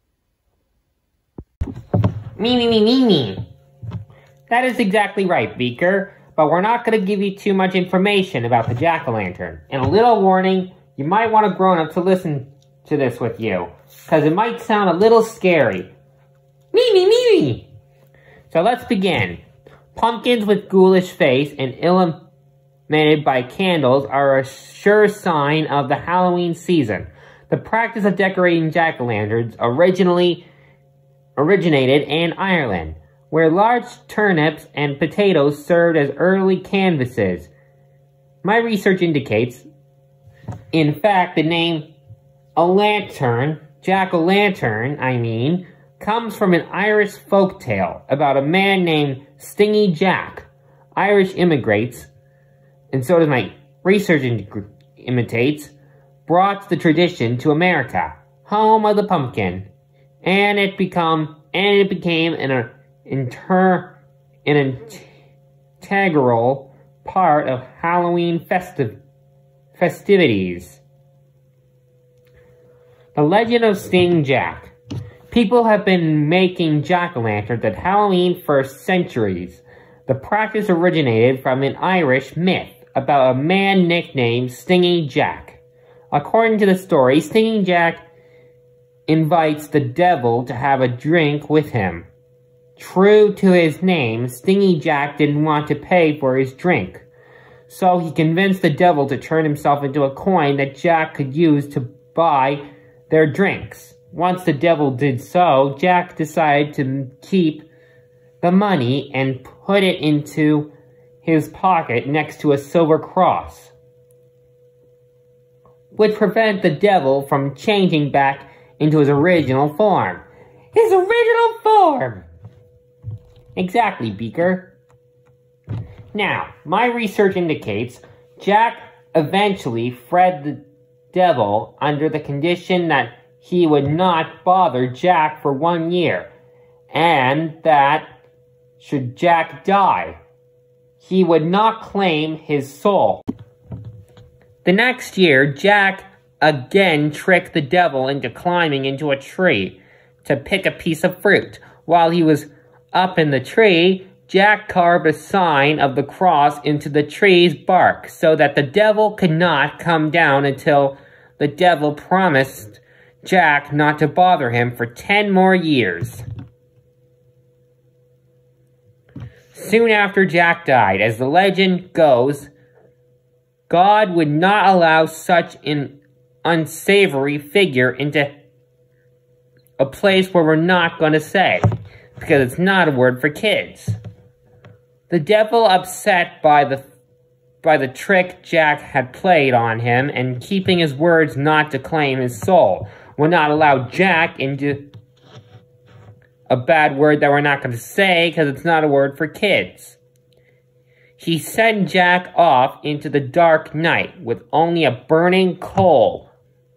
Me, me, me, me, me. That is exactly right, Beaker, but we're not going to give you too much information about the jack-o'-lantern. And a little warning, you might want a grown-up to listen to this with you, because it might sound a little scary. Me, me, me, me. So let's begin. Pumpkins with ghoulish face and illuminated by candles are a sure sign of the Halloween season. The practice of decorating jack-o'-lanterns originally originated in Ireland, where large turnips and potatoes served as early canvases. My research indicates, in fact, the name a lantern, jack-o'-lantern, I mean, comes from an Irish folktale about a man named Stingy Jack. Irish immigrants, and so does my research imitates, brought the tradition to America, home of the pumpkin, and it become and it became an inter an integral part of Halloween festive festivities. The legend of Stingy Jack. People have been making jack-o'-lanterns at Halloween for centuries. The practice originated from an Irish myth about a man nicknamed Stingy Jack. According to the story, Stingy Jack invites the devil to have a drink with him. True to his name, Stingy Jack didn't want to pay for his drink, so he convinced the devil to turn himself into a coin that Jack could use to buy their drinks. Once the devil did so, Jack decided to keep the money and put it into his pocket next to a silver cross, which prevented the devil from changing back into his original form. His original form! Exactly, Beaker. Now, my research indicates Jack eventually freed the devil under the condition that he would not bother Jack for one year, and that, should Jack die, he would not claim his soul. The next year, Jack again tricked the devil into climbing into a tree to pick a piece of fruit. While he was up in the tree, Jack carved a sign of the cross into the tree's bark so that the devil could not come down until the devil promised Jack not to bother him for ten more years. Soon after Jack died, as the legend goes, God would not allow such an unsavory figure into a place where we're not going to say, because it's not a word for kids. The devil, upset by the by the trick Jack had played on him and keeping his words not to claim his soul, will not allow Jack into a bad word that we're not going to say because it's not a word for kids. He sent Jack off into the dark night with only a burning coal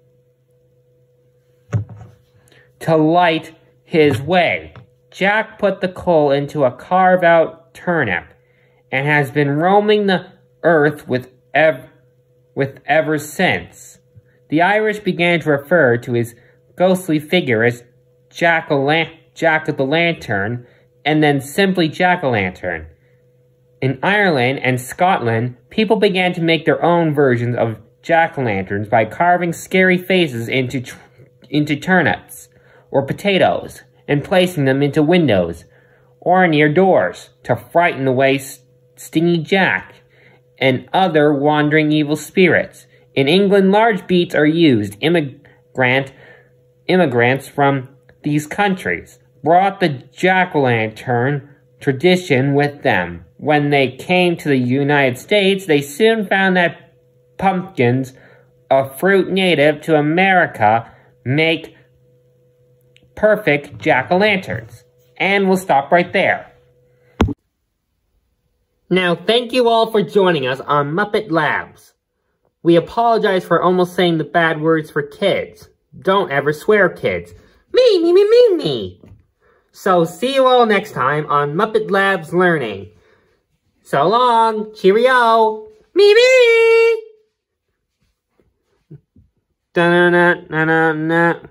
to light his way. Jack put the coal into a carve-out turnip and has been roaming the earth with, ev with ever since. The Irish began to refer to his ghostly figure as Jack-o'-lantern. Jack of the Lantern, and then simply Jack-o'-lantern. In Ireland and Scotland, people began to make their own versions of jack-o'-lanterns by carving scary faces into, tr into turnips or potatoes and placing them into windows or near doors to frighten away Stingy Jack and other wandering evil spirits. In England, large beets are used. Immigrant, immigrants from these countries brought the jack-o'-lantern tradition with them. When they came to the United States, they soon found that pumpkins, a fruit native to America, make perfect jack-o'-lanterns. And we'll stop right there. Now, thank you all for joining us on Muppet Labs. We apologize for almost saying the bad words for kids. Don't ever swear, kids. Me, me, me, me, me. So, see you all next time on Muppet Labs Learning. So long. Cheerio. Me, me. Da-na-na-na-na-na.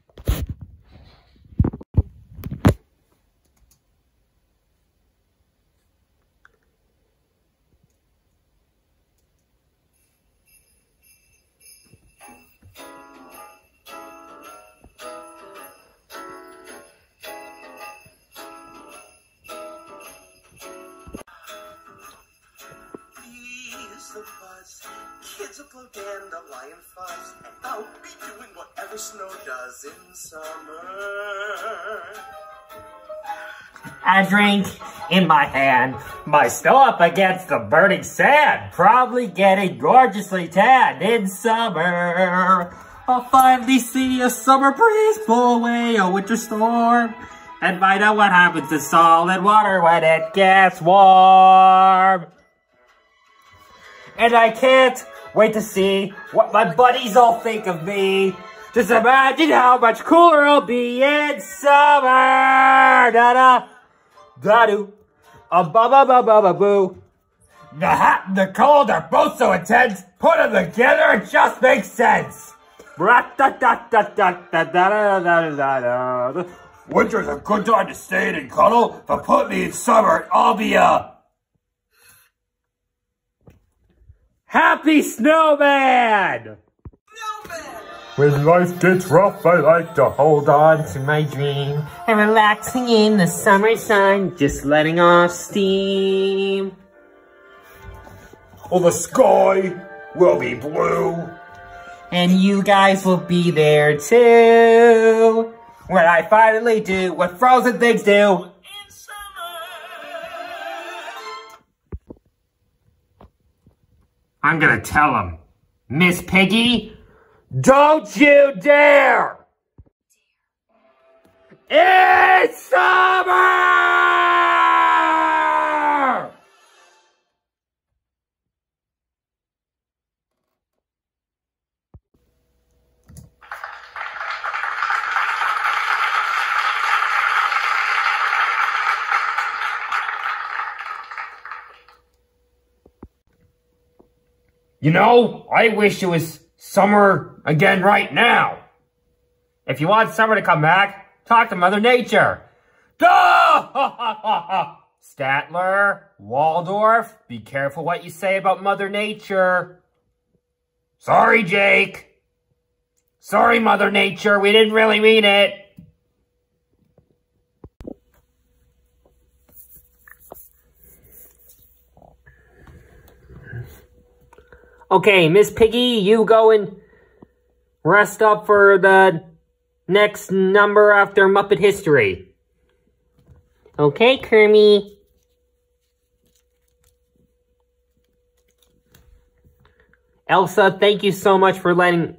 Kids will blow dandelion fuzz, and I'll be doing whatever snow does in summer. A drink in my hand, my snow up against the burning sand, probably getting gorgeously tanned in summer. I'll finally see a summer breeze blow away a winter storm, and find out what happens to solid water when it gets warm. And I can't wait to see what my buddies all think of me. Just imagine how much cooler I'll be in summer. Da-da, da-do, a-ba-ba-ba-ba-ba-boo. The hot and the cold are both so intense, put them together, it just makes sense. Ra-da-da-da-da-da-da-da-da-da. Winter's a good time to stay in and cuddle, but put me in summer, I'll be a Happy Snowman! Snowman! When life gets rough, I like to hold on to my dream and relaxing in the summer sun, just letting off steam. Oh, the sky will be blue. And you guys will be there too, when I finally do what frozen things do. I'm gonna tell him, Miss Piggy, don't you dare! It's summer! You know, I wish it was summer again right now. If you want summer to come back, talk to Mother Nature. Statler, Waldorf, be careful what you say about Mother Nature. Sorry, Jake. Sorry, Mother Nature, we didn't really mean it. Okay, Miss Piggy, you go and rest up for the next number after Muppet History. Okay, Kermie. Elsa, thank you so much for letting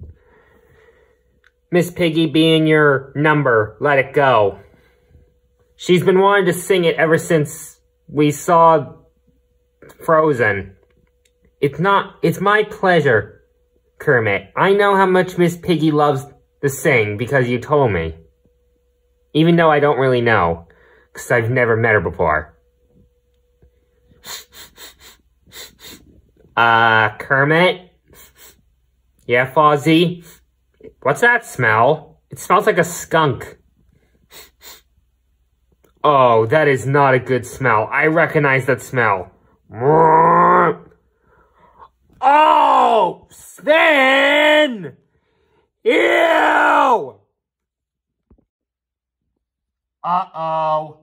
Miss Piggy be in your number. Let it go. She's been wanting to sing it ever since we saw Frozen. It's not, it's my pleasure, Kermit. I know how much Miss Piggy loves to sing because you told me. Even though I don't really know, because I've never met her before. Uh, Kermit? Yeah, Fozzie? What's that smell? It smells like a skunk. Oh, that is not a good smell. I recognize that smell. Oh, Sven! Ew! Uh-oh.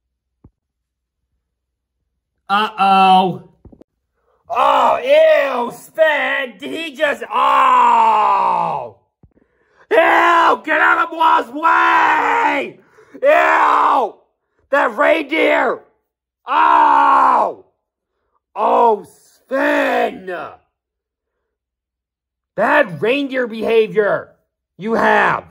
Uh-oh. Oh, ew, Sven! Did he just... Oh! Ew! Get out of Bois' way! Ew! That reindeer! Oh! Oh, Sven! Bad reindeer behavior you have.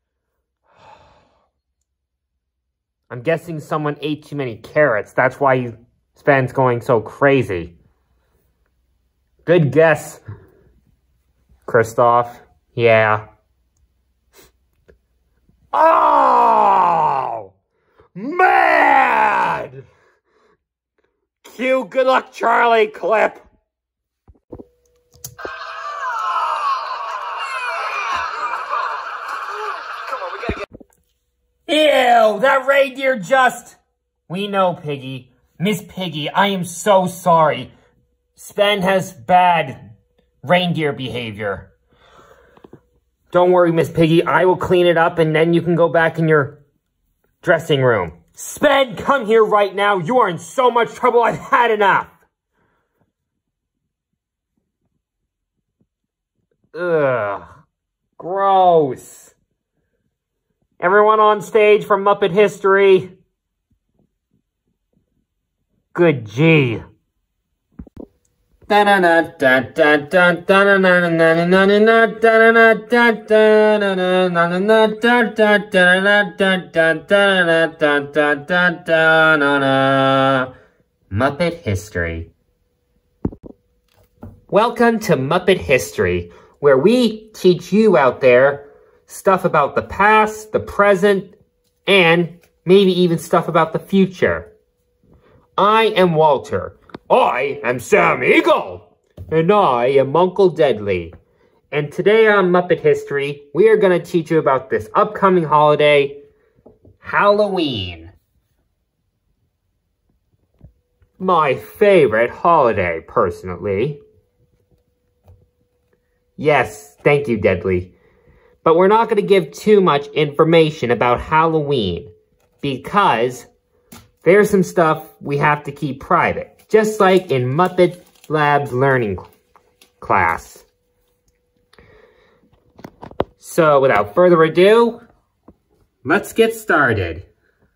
I'm guessing someone ate too many carrots. That's why you, Sven's going so crazy. Good guess, Kristoff. Yeah. Oh! Man! Cue Good Luck Charlie clip. Ew, that reindeer just... We know, Piggy. Miss Piggy, I am so sorry. Sven has bad reindeer behavior. Don't worry, Miss Piggy. I will clean it up and then you can go back in your dressing room. Sven, come here right now. You are in so much trouble. I've had enough. Ugh. Gross. Everyone on stage from Muppet History. Good G. Muppet History. Welcome to Muppet History, where we teach you out there stuff about the past, the present, and maybe even stuff about the future. I am Walter. I am Sam Eagle. And I am Uncle Deadly. And today on Muppet History, we are going to teach you about this upcoming holiday, Halloween. My favorite holiday, personally. Yes, thank you, Deadly. But we're not going to give too much information about Halloween because there's some stuff we have to keep private, just like in Muppet Labs learning class. So without further ado, let's get started.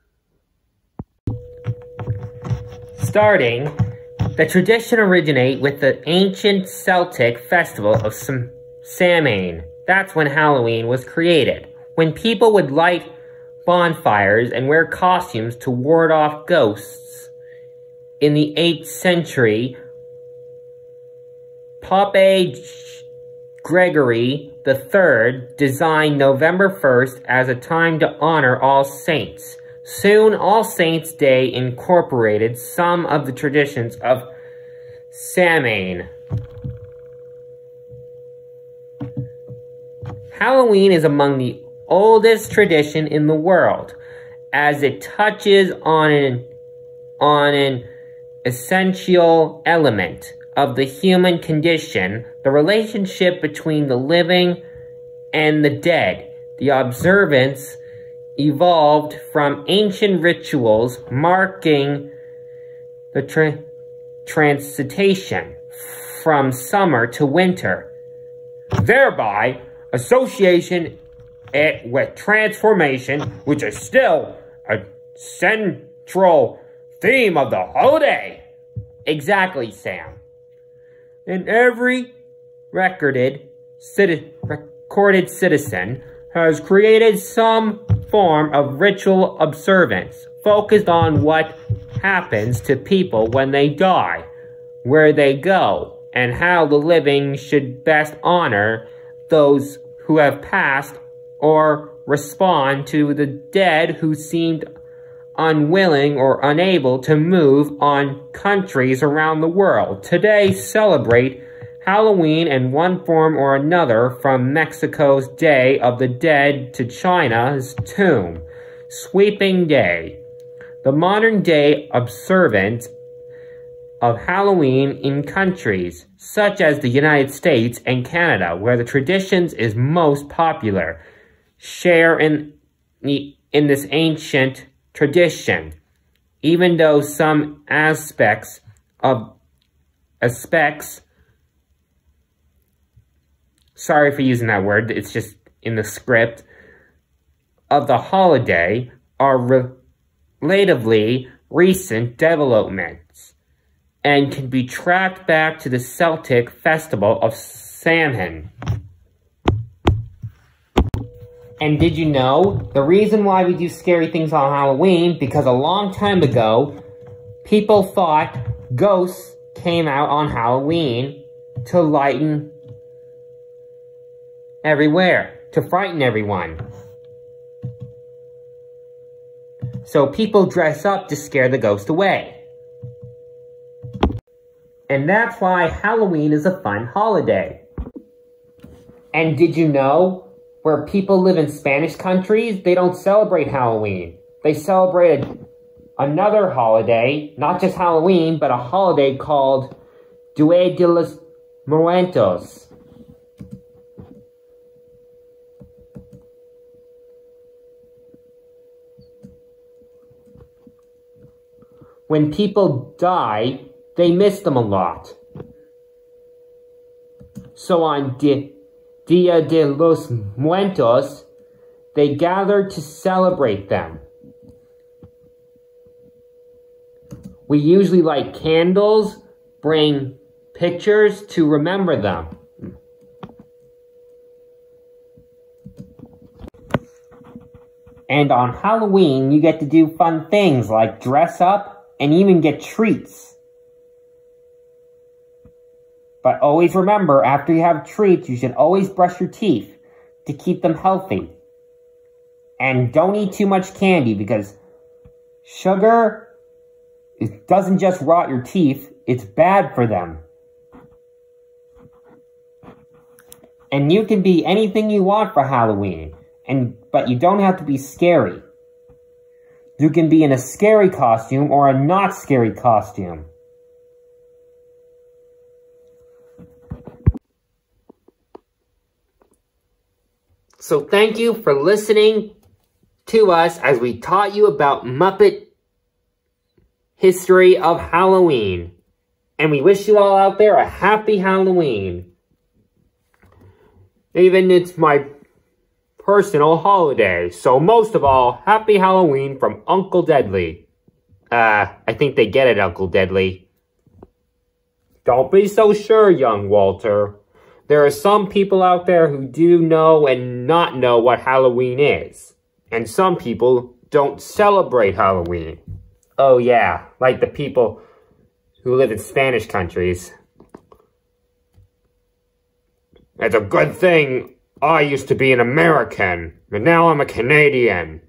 Starting, the tradition originated with the ancient Celtic festival of Sam Samhain. That's when Halloween was created, when people would light bonfires and wear costumes to ward off ghosts. In the eighth century, Pope Gregory the Third designed November first as a time to honor All Saints. Soon, All Saints' Day incorporated some of the traditions of Samhain. Halloween is among the oldest tradition in the world, as it touches on an, on an essential element of the human condition, the relationship between the living and the dead. The observance evolved from ancient rituals marking the tra transition from summer to winter, thereby association it with transformation, which is still a central theme of the holiday. Exactly, Sam. And every recorded, citi recorded citizen has created some form of ritual observance focused on what happens to people when they die, where they go, and how the living should best honor those who have passed or respond to the dead who seemed unwilling or unable to move on. Countries around the world today celebrate Halloween in one form or another, from Mexico's Day of the Dead to China's Tomb Sweeping Day. The modern-day observance of Halloween in countries such as the United States and Canada, where the traditions is most popular, share in, in this ancient tradition, even though some aspects of aspects sorry for using that word, it's just in the script, of the holiday are relatively recent developments and can be tracked back to the Celtic festival of Samhain. And did you know, the reason why we do scary things on Halloween, because a long time ago, people thought ghosts came out on Halloween to lighten everywhere, to frighten everyone. So people dress up to scare the ghost away. And that's why Halloween is a fun holiday. And did you know, where people live in Spanish countries, they don't celebrate Halloween. They celebrate another holiday, not just Halloween, but a holiday called Dia de los Muertos. When people die, they miss them a lot. So on Di Dia de los Muertos, they gather to celebrate them. We usually light candles, bring pictures to remember them. And on Halloween, you get to do fun things like dress up and even get treats. But always remember, after you have treats, you should always brush your teeth to keep them healthy. And don't eat too much candy, because sugar, it doesn't just rot your teeth, it's bad for them. And you can be anything you want for Halloween, and but you don't have to be scary. You can be in a scary costume or a not scary costume. So thank you for listening to us as we taught you about Muppet history of Halloween. And we wish you all out there a happy Halloween. Even it's my personal holiday. So most of all, happy Halloween from Uncle Deadly. Uh, I think they get it, Uncle Deadly. Don't be so sure, young Walter. There are some people out there who do know and not know what Halloween is. And some people don't celebrate Halloween. Oh yeah, like the people who live in Spanish countries. It's a good thing I used to be an American, but now I'm a Canadian.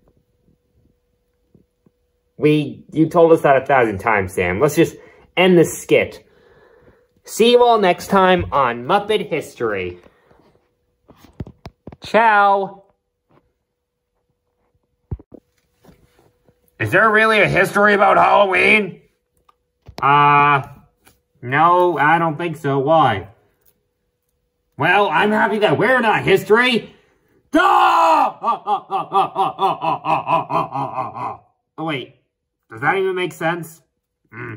We, you told us that a thousand times, Sam. Let's just end this skit. See you all next time on Muppet History. Ciao. Is there really a history about Halloween? Uh, no, I don't think so. Why? Well, I'm happy that we're not history. Oh, wait. Does that even make sense? Hmm.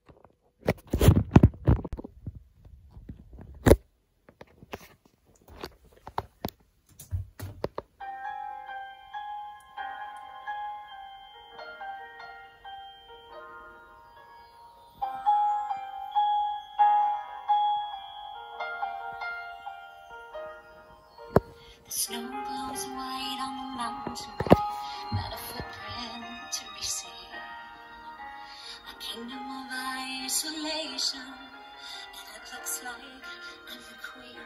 The snow glows white on the mountain, not a footprint to be seen. A kingdom of isolation, and it looks like I'm the queen.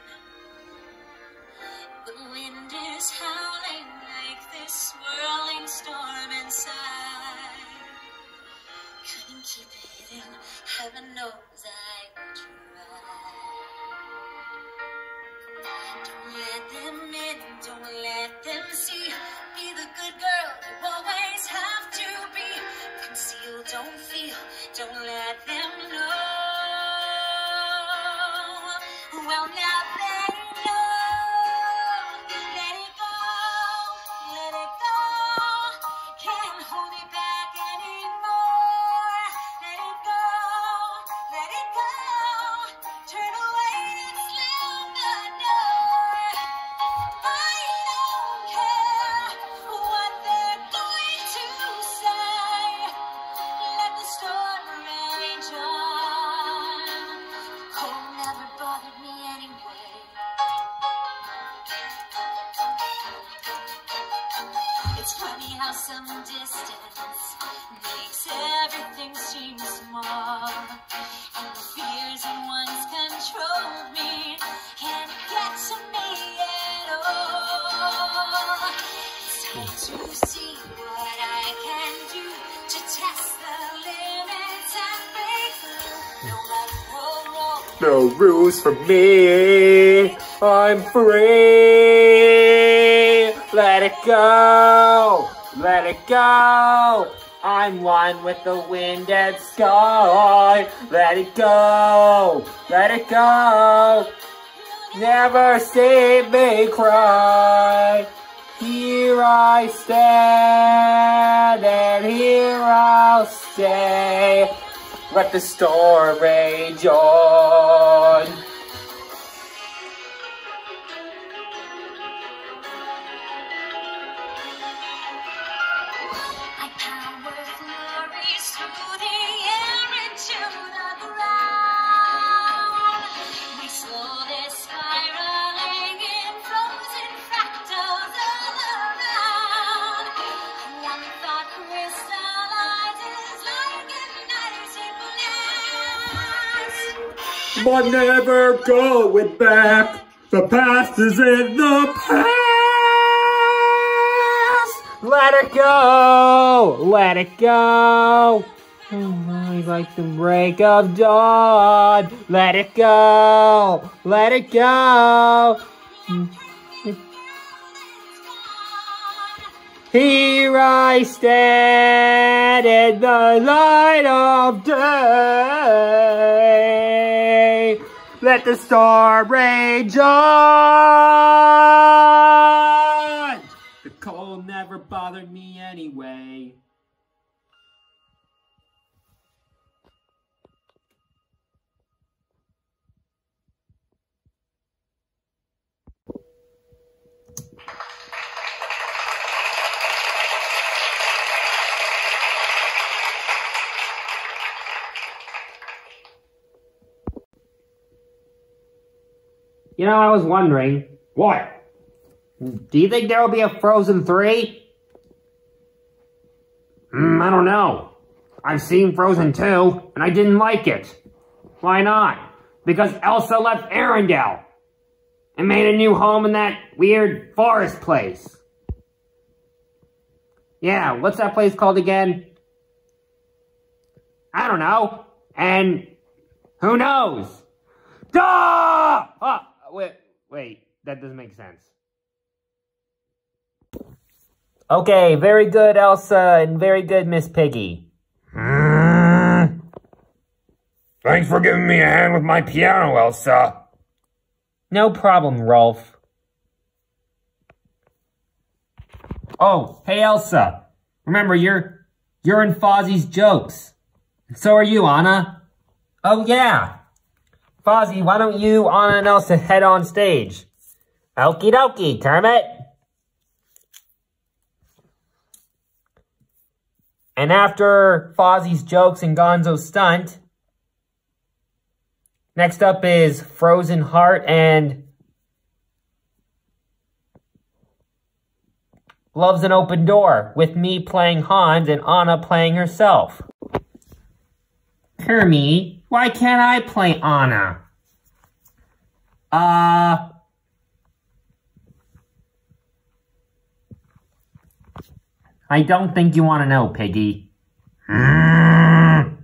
The wind is howling like this swirling storm inside. Couldn't keep it in, heaven knows I tried. Don't let them in, don't let them see. Be the good girl you always have to be. Conceal, don't feel, don't let them know. Well, now they know. Let it go, let it go. Can't hold it back anymore. Let it go, let it go. Turn away and slam the door. I don't care what they're going to say. Let the storm rage on. Cold never bothered me anyway. It's funny how some distance makes everything seem small. And the fears that once controlled me can't get to me at all. It's time to see what I can do to test the limits and break through. No matter what wrong. No rules for me. I'm free. Let it go. Let it go. I'm one with the wind and sky. Let it go. Let it go. Never see me cry. Here I stand and here I'll stay. Let the storm rage on. My power flurries through the air into the ground. My soul is spiraling in frozen fractals all around. One thought crystallizes like an icy blast. But never going back. The past is in the past. Let it go. Let it go. Oh, like the break of dawn. Let it go. Let it go. Here I stand in the light of day. Let the storm rage on. The cold never bothered me anyway. You know, I was wondering. What? Do you think there will be a Frozen three? Mm, I don't know. I've seen Frozen two, and I didn't like it. Why not? Because Elsa left Arendelle and made a new home in that weird forest place. Yeah, what's that place called again? I don't know. And who knows? Duh! Oh, wait, wait, that doesn't make sense. Okay, very good, Elsa, and very good, Miss Piggy. Mm. Thanks for giving me a hand with my piano, Elsa. No problem, Rolf. Oh, hey Elsa. Remember, you're, you're in Fozzie's jokes. So are you, Anna. Oh yeah. Fozzie, why don't you, Anna, and Elsa head on stage? Okie dokie, Kermit. And after Fozzie's jokes and Gonzo's stunt, next up is Frozen Heart and Love's an Open Door, with me playing Hans and Anna playing herself. Kermit, why can't I play Anna? Uh... I don't think you want to know, Piggy. Mm.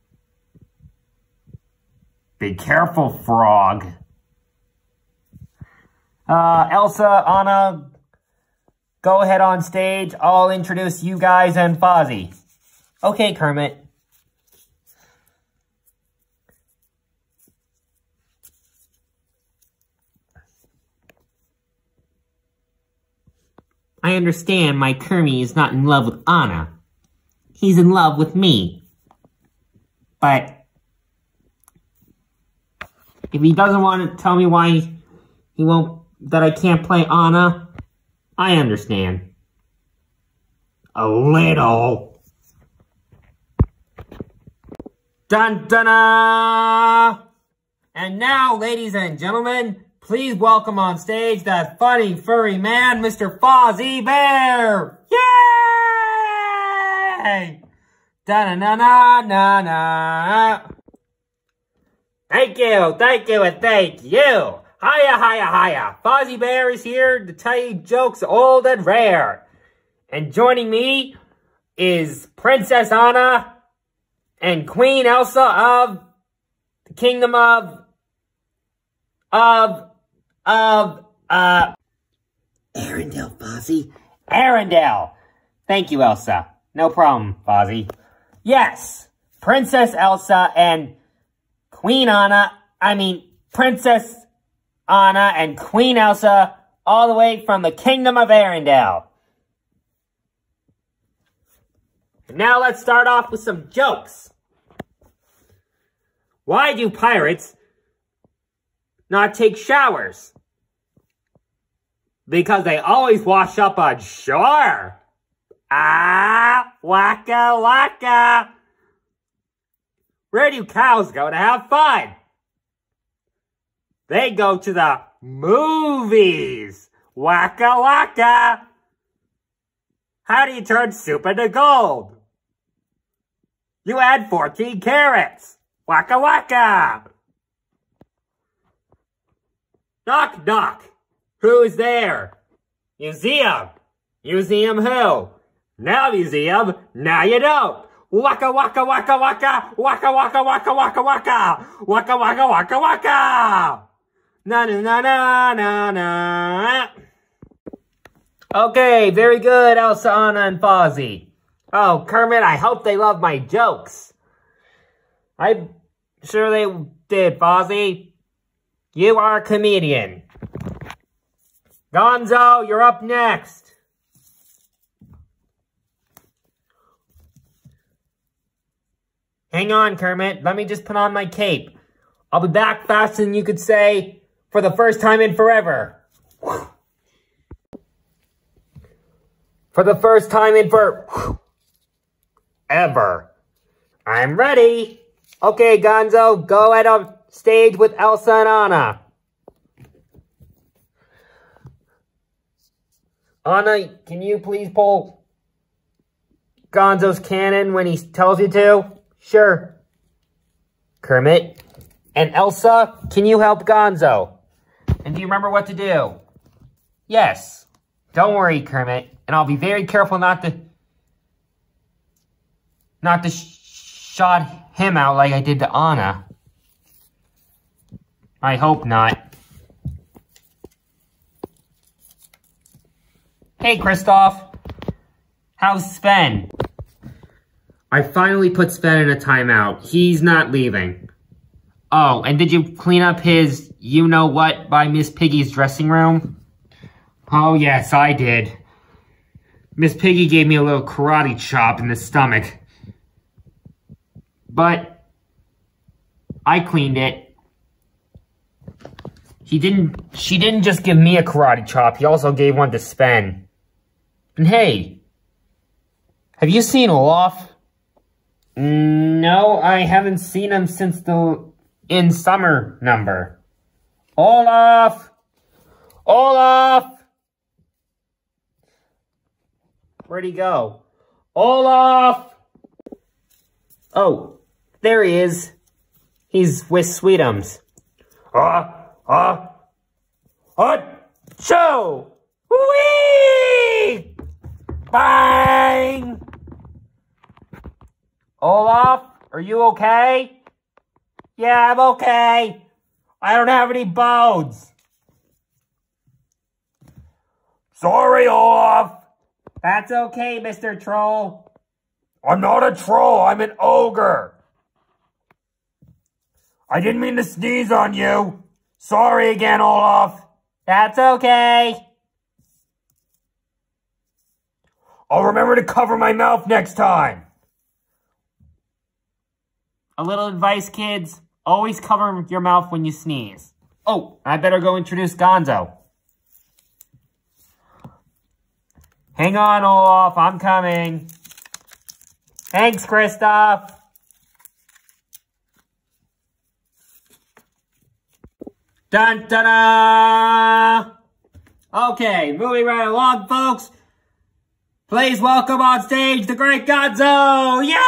Be careful, Frog. Uh, Elsa, Anna, go ahead on stage. I'll introduce you guys and Fozzie. Okay, Kermit. I understand my Kermit is not in love with Anna. He's in love with me. But if he doesn't want to tell me why he won't, that I can't play Anna, I understand. A little. Dun dun dun! And now, ladies and gentlemen, please welcome on stage that funny, furry man, Mister Fozzie Bear! Yay! Da-na-na-na-na-na! Thank you, thank you, and thank you! Hiya, hiya, hiya! Fozzie Bear is here to tell you jokes old and rare. And joining me is Princess Anna and Queen Elsa of the Kingdom of... of... Of, uh... Arendelle, Fozzie. Arendelle! Thank you, Elsa. No problem, Fozzie. Yes! Princess Elsa and Queen Anna, I mean, Princess Anna and Queen Elsa, all the way from the Kingdom of Arendelle. Now let's start off with some jokes. Why do pirates not take showers? Because they always wash up on shore. Ah, waka waka. Where do cows go to have fun? They go to the movies. Waka waka. How do you turn soup into gold? You add fourteen carrots. Waka waka. Knock knock. Who's there? Museum. Museum who? Now museum, now you don't. Waka waka waka waka. Waka waka waka waka waka. Waka waka waka waka. Na na na na na na. Okay, very good, Elsa, Anna, and Fozzie. Oh, Kermit, I hope they love my jokes. I'm sure they did, Fozzie. You are a comedian. Gonzo, you're up next. Hang on, Kermit. Let me just put on my cape. I'll be back faster than you could say, for the first time in forever. For the first time in for... ever. I'm ready. Okay, Gonzo, go ahead on stage with Elsa and Anna. Anna, can you please pull Gonzo's cannon when he tells you to? Sure. Kermit. And Elsa, can you help Gonzo? And do you remember what to do? Yes. Don't worry, Kermit. And I'll be very careful not to... Not to sh shot him out like I did to Anna. I hope not. Hey, Kristoff. How's Sven? I finally put Sven in a timeout. He's not leaving. Oh, and did you clean up his you-know-what by Miss Piggy's dressing room? Oh, yes, I did. Miss Piggy gave me a little karate chop in the stomach. But I cleaned it. He didn't, she didn't just give me a karate chop, he also gave one to Sven. And hey, have you seen Olaf? No, I haven't seen him since the In Summer number. Olaf! Olaf! Where'd he go? Olaf! Oh, there he is. He's with Sweetums. Ah, ah, ah, show! Whee! Bang! Olaf, are you okay? Yeah, I'm okay. I don't have any bones. Sorry, Olaf. That's okay, Mister Troll. I'm not a troll, I'm an ogre. I didn't mean to sneeze on you. Sorry again, Olaf. That's okay. I'll remember to cover my mouth next time. A little advice, kids. Always cover your mouth when you sneeze. Oh, I better go introduce Gonzo. Hang on, Olaf. I'm coming. Thanks, Kristoff. Dun dun da! Okay, moving right along, folks. Please welcome on stage the great Gonzo! Yay!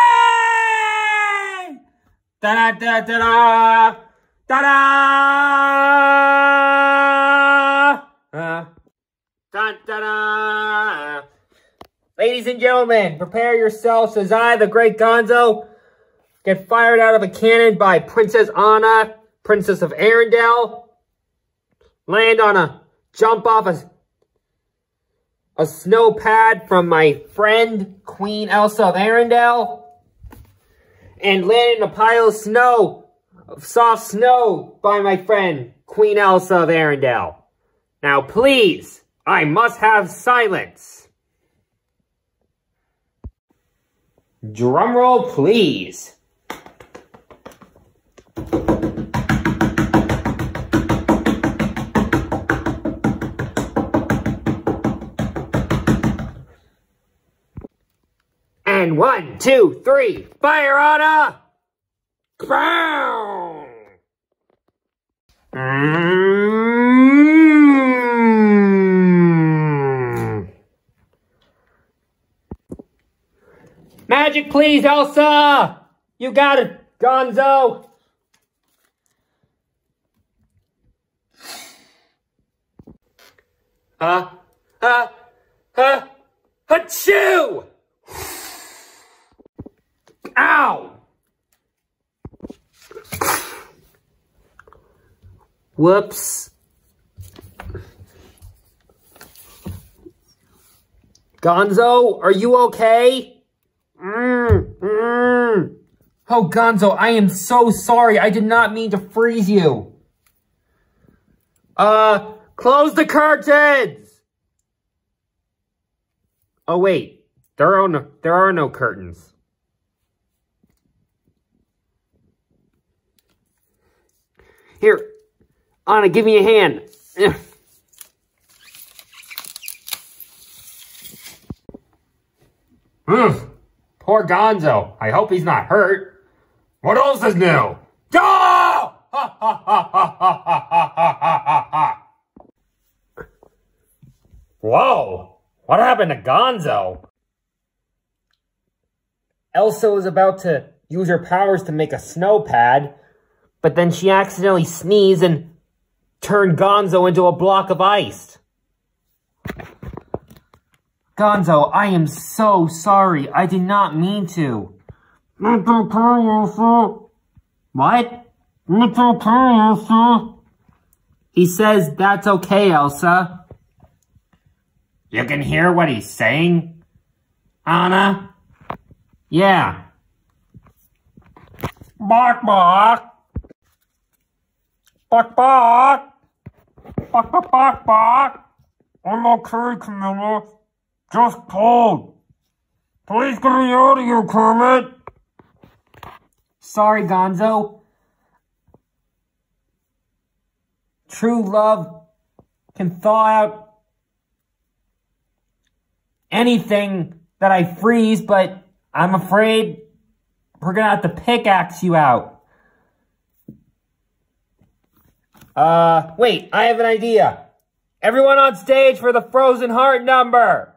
Da da da da da da da! Dun da da! Ladies and gentlemen, prepare yourselves as I, the great Gonzo, get fired out of a cannon by Princess Anna, Princess of Arendelle, land on a jump off a, a snow pad from my friend, Queen Elsa of Arendelle, and land in a pile of snow, of soft snow, by my friend, Queen Elsa of Arendelle. Now please, I must have silence. Drumroll, please. And one, two, three, fire, Anna! Crown! Mm. Magic, please, Elsa! You got it, Gonzo! Uh, uh, uh, achoo! Ow! Whoops. Gonzo, are you okay? Mm, mm. Oh, Gonzo, I am so sorry. I did not mean to freeze you. Uh, close the curtains! Oh, wait. There are no, there are no curtains. Here, Anna, give me a hand. Ugh, poor Gonzo. I hope he's not hurt. What else is new? Oh! Whoa, what happened to Gonzo? Elsa was about to use her powers to make a snow pad, but then she accidentally sneezed and turned Gonzo into a block of ice. Gonzo, I am so sorry. I did not mean to. It's okay, Elsa. What? It's okay, Elsa. He says that's okay, Elsa. You can hear what he's saying, Anna? Yeah. Bark, bark. Bark, bark. Bark, bark, bark, bark. I'm okay, Camilla. Just cold. Please get me out of here, Kermit. Sorry, Gonzo. True love can thaw out anything that I freeze, but I'm afraid we're gonna have to pickaxe you out. Uh, wait, I have an idea. Everyone on stage for the Frozen Heart number.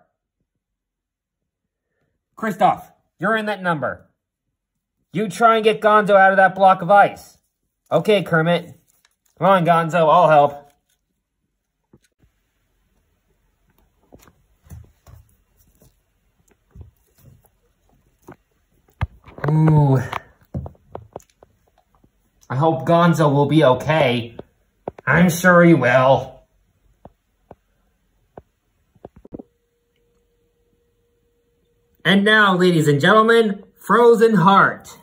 Kristoff, you're in that number. You try and get Gonzo out of that block of ice. Okay, Kermit. Come on, Gonzo, I'll help. Ooh. I hope Gonzo will be okay. I'm sure he will. And now, ladies and gentlemen, Frozen Heart.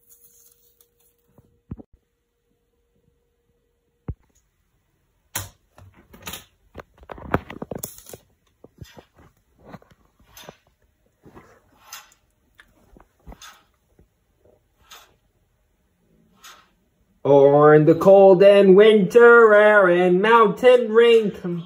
Or in the cold and winter air and mountain rain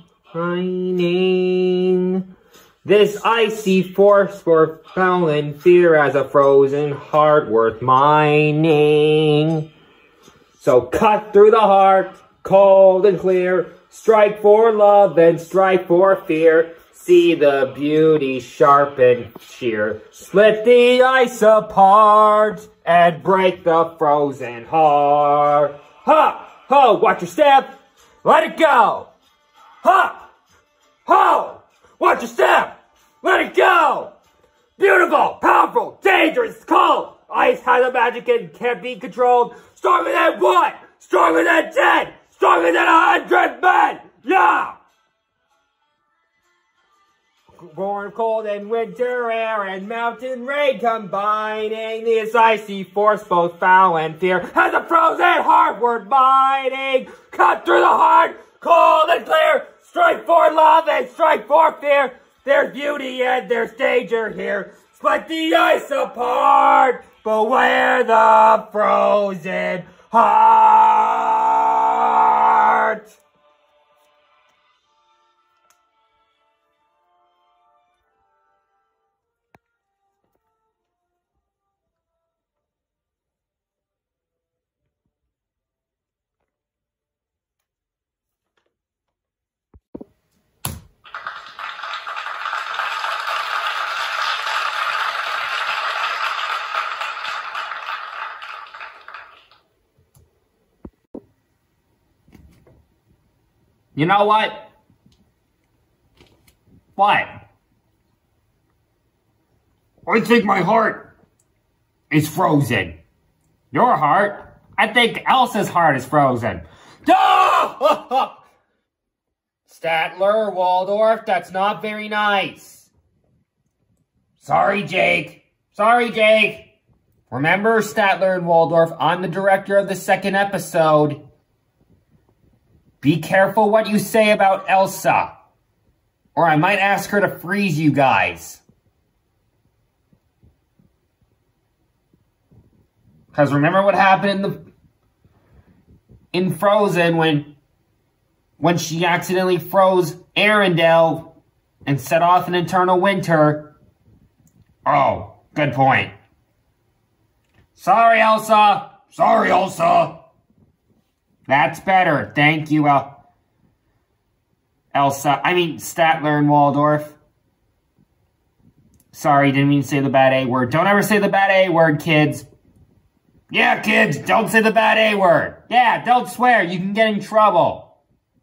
combining, this icy force for foul and fear as a frozen heart worth mining. So cut through the heart, cold and clear, strike for love and strike for fear. See the beauty sharp and sheer, split the ice apart and break the frozen heart. Ha! Ho! Watch your step! Let it go! Ha! Ho! Watch your step! Let it go! Beautiful, powerful, dangerous, cold! Ice has a magic and can't be controlled. Stronger than one! Stronger than ten! Stronger than a hundred men! Yeah! Born of cold and winter air and mountain rain combining, this icy force both foul and fear has a frozen heart worth mining. Cut through the heart, cold and clear, strike for love and strike for fear. There's beauty and there's danger here, split the ice apart, beware the frozen heart. You know what? What? I think my heart is frozen. Your heart? I think Elsa's heart is frozen. No! Statler, Waldorf, that's not very nice. Sorry, Jake. Sorry, Jake. Remember, Statler and Waldorf, I'm the director of the second episode. Be careful what you say about Elsa, or I might ask her to freeze you guys. Because remember what happened in the in Frozen when when she accidentally froze Arendelle and set off an eternal winter. Oh, good point. Sorry, Elsa. Sorry, Elsa. That's better. Thank you, El Elsa. I mean, Statler and Waldorf. Sorry, didn't mean to say the bad A word. Don't ever say the bad A word, kids. Yeah, kids, don't say the bad A word. Yeah, don't swear. You can get in trouble.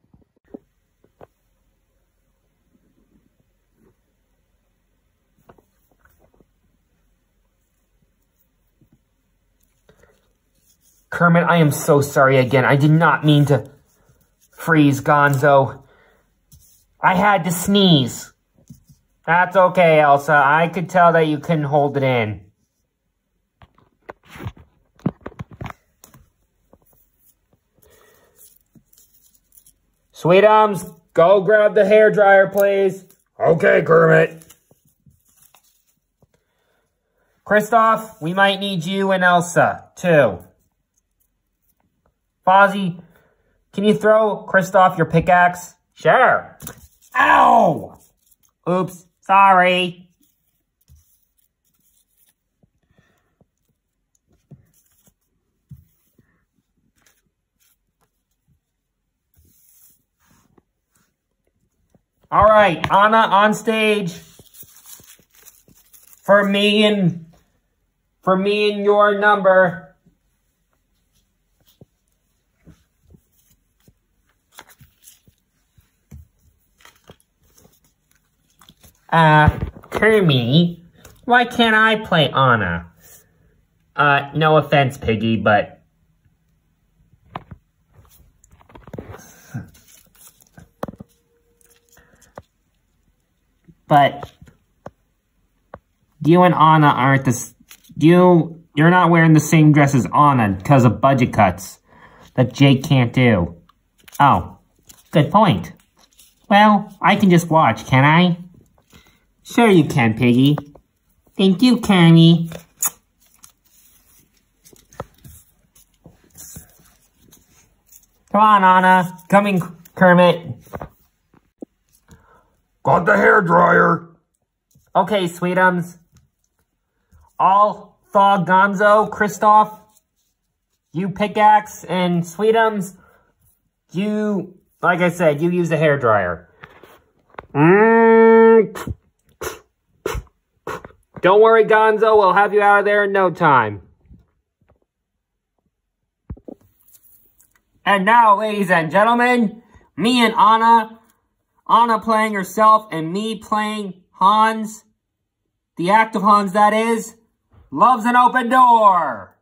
Kermit, I am so sorry again. I did not mean to freeze Gonzo. I had to sneeze. That's okay, Elsa. I could tell that you couldn't hold it in. Sweetums, go grab the hairdryer, please. Okay, Kermit. Kristoff, we might need you and Elsa, too. Fozzie, can you throw Kristoff your pickaxe? Sure. Ow! Oops, sorry. All right, Anna on stage. For me and for me and your number. Uh, Kermie, why can't I play Anna? Uh, no offense, Piggy, but But you and Anna aren't the you. You're not wearing the same dress as Anna because of budget cuts that Jake can't do. Oh, good point. Well, I can just watch, can I? Sure you can, Piggy. Thank you, Kermie. Come on, Anna. Coming, Kermit. Got the hairdryer. Okay, Sweetums. All Thaw Gonzo, Kristoff, you pickaxe, and Sweetums, you, like I said, you use a hairdryer. Mm. Don't worry, Gonzo, we'll have you out of there in no time. And now, ladies and gentlemen, me and Anna, Anna playing herself and me playing Hans, the act of Hans that is, Loves an Open Door.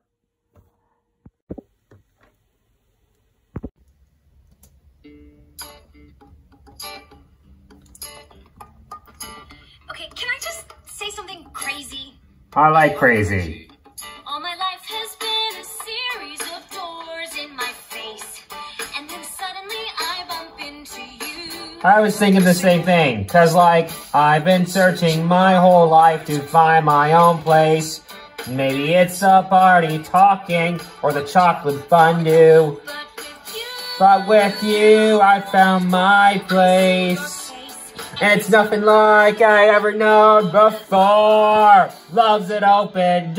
Okay, can I just say something crazy? I like crazy. All my life has been a series of doors in my face, and then suddenly I bump into you. I was thinking the same thing, cause like, I've been searching my whole life to find my own place. Maybe it's a party talking, or the chocolate fondue. But with But with you, you, I found my place. It's nothing like I ever known before. Love's an open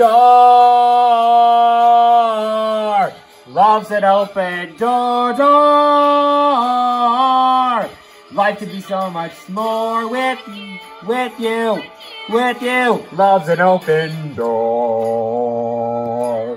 door. Love's an open door, door. Life could be so much more with, with you, with you. Love's an open door.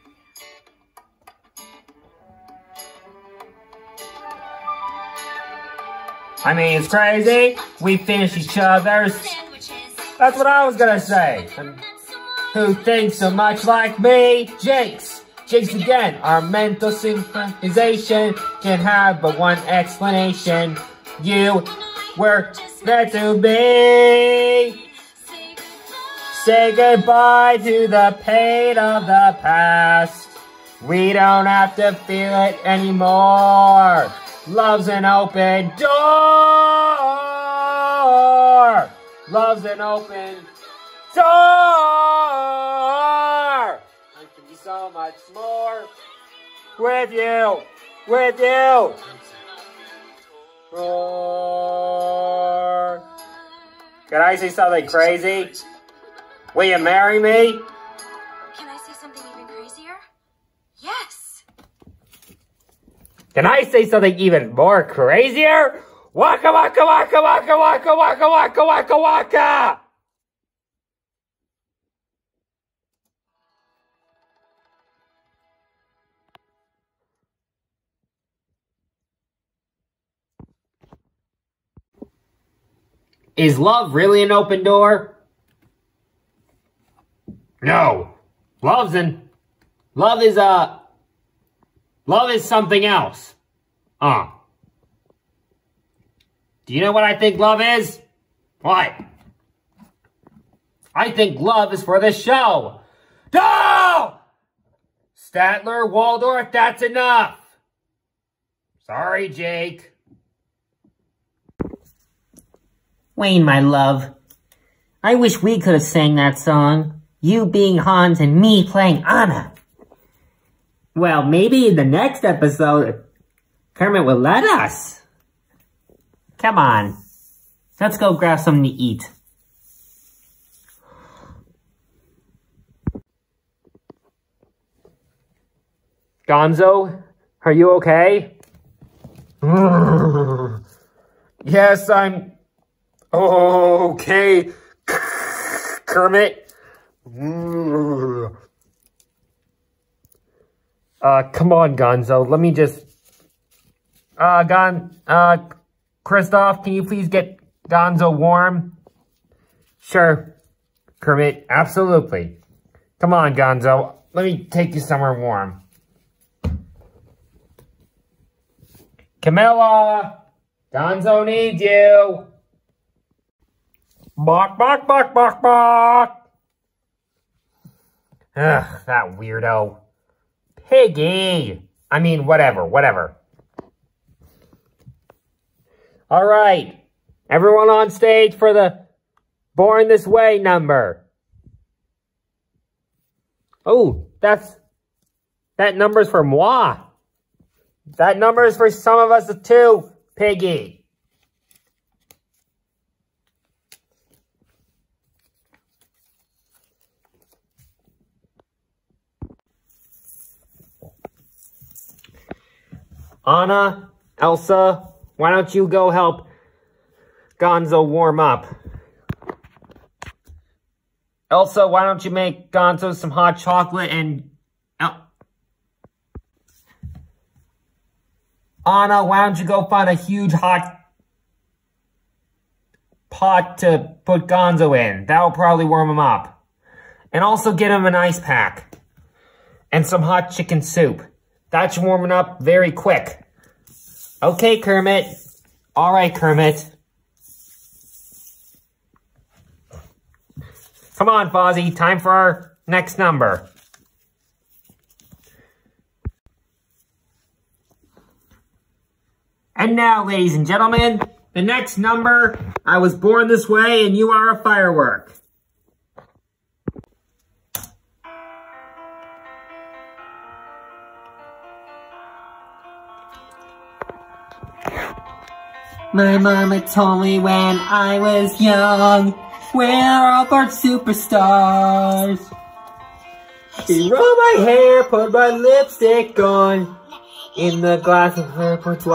I mean, it's crazy. We finish each other's. sandwiches. That's what I was gonna say. And who thinks so much like me? Jakes. Jakes again. Our mental synchronization can have but one explanation. You were meant to be. Say goodbye to the pain of the past. We don't have to feel it anymore. Love's an open door. Love's an open door. I can be so much more with you, with you. Door. Can I say something crazy? Will you marry me? Can I say something even crazier? Yes. Can I say something even more crazier? Waka waka waka waka waka waka waka waka waka! Is love really an open door? No. Love's an... Love is a... Love is something else. Uh. Do you know what I think love is? What? I think love is for the show. No! Statler, Waldorf, that's enough. Sorry, Jake. Wayne, my love, I wish we could have sang that song. You being Hans and me playing Anna. Well, maybe in the next episode, Kermit will let us. Come on. Let's go grab something to eat. Gonzo, are you okay? Yes, I'm okay. Kermit. Uh, come on, Gonzo. Let me just... Uh, Gon... Uh, Kristoff, can you please get Gonzo warm? Sure, Kermit. Absolutely. Come on, Gonzo. Let me take you somewhere warm. Camilla! Gonzo needs you! Bark, bark, bark, bark, bark! Ugh, that weirdo. Piggy! I mean, whatever, whatever. Alright, everyone on stage for the Born This Way number. Oh, that's... That number's for moi. That number is for some of us too, Piggy. Anna, Elsa, why don't you go help Gonzo warm up? Elsa, why don't you make Gonzo some hot chocolate and... El Anna, why don't you go find a huge hot pot to put Gonzo in? That'll probably warm him up. And also get him an ice pack. And some hot chicken soup. That should warm him up very quick. Okay, Kermit. Alright, Kermit. Come on, Fozzie. Time for our next number. And now, ladies and gentlemen, the next number, I Was Born This Way and You Are a Firework. My mama told me when I was young, we're all born superstars. She rolled my hair, put my lipstick on, in the glass of her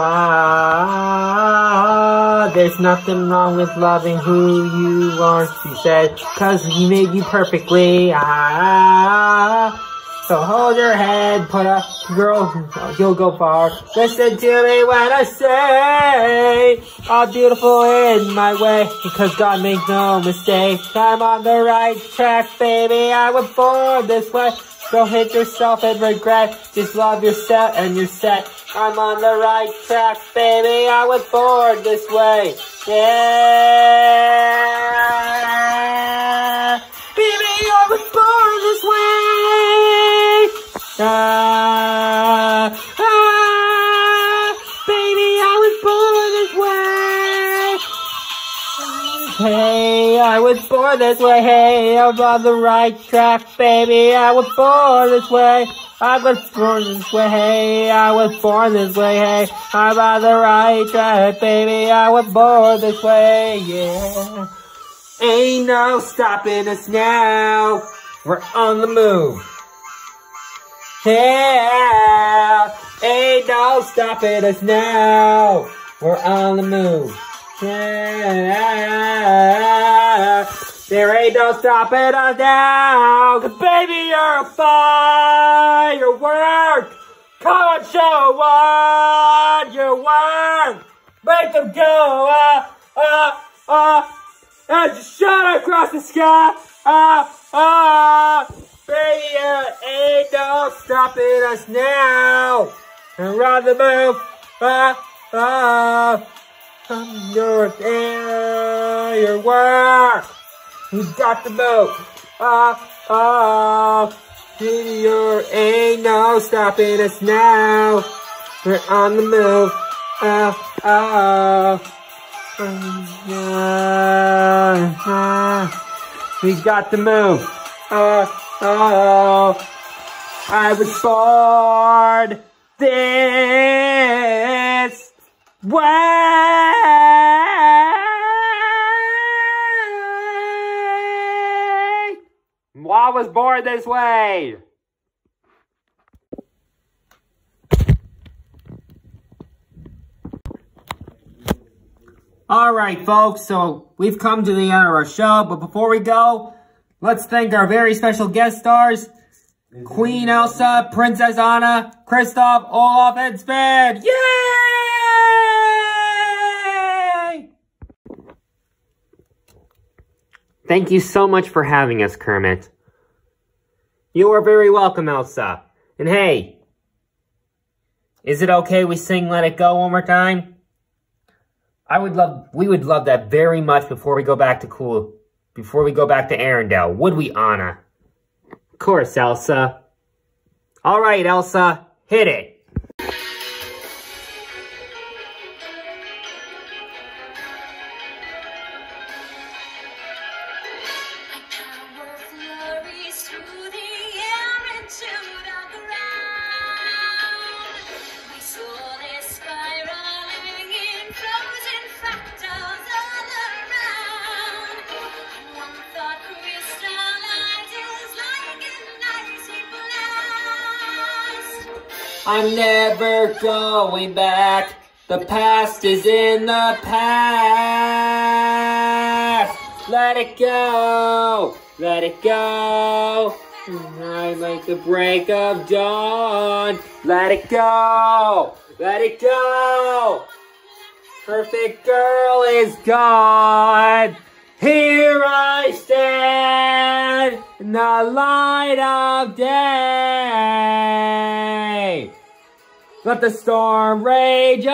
boudoir. There's nothing wrong with loving who you are, she said, 'cause he made you perfectly. Ah, so hold your head, put up, girl, you'll go far. Listen to me when I say, all beautiful in my way, because God makes no mistake. I'm on the right track, baby, I was born this way. Don't hit yourself and regret, just love yourself and you're set. I'm on the right track, baby, I was born this way. Yeah! Baby, I was born this way! Ah, ah, baby, I was born this way! Hey, I was born this way, hey, I'm on the right track, baby, I was born this way. I was born this way, hey, I was born this way, hey, I'm on the right track, baby, I was born this way, yeah. Ain't no stopping us now, we're on the move. Yeah, ain't no stopping us now, we're on the move. Yeah, there ain't no stopping us now, 'cause baby, you're a firework. Come on, show what you want. Make them go, ah, ah, ah, and just shot across the sky, ah, ah. Baby, there ain't no stopping us now. And around the move, ah, ah. Your there, your work. You got the move. Ah, ah. Baby, there ain't no stopping us now. We're on the move. Ah, ah. Ah, ah. We got the move. oh, oh, I was born this way. I was born this way. Alright folks, so we've come to the end of our show, but before we go, let's thank our very special guest stars, Queen Elsa, Princess Anna, Kristoff, Olaf, and Sven! Yay! Thank you so much for having us, Kermit. You are very welcome, Elsa. And hey, is it okay we sing Let It Go one more time? I would love, we would love that very much before we go back to cool, before we go back to Arendelle. Would we, Anna? Of course, Elsa. All right, Elsa, hit it. I'm never going back. The past is in the past. Let it go. Let it go. I like the break of dawn. Let it go. Let it go. Perfect girl is gone. Here I stand in the light of day. Let the storm rage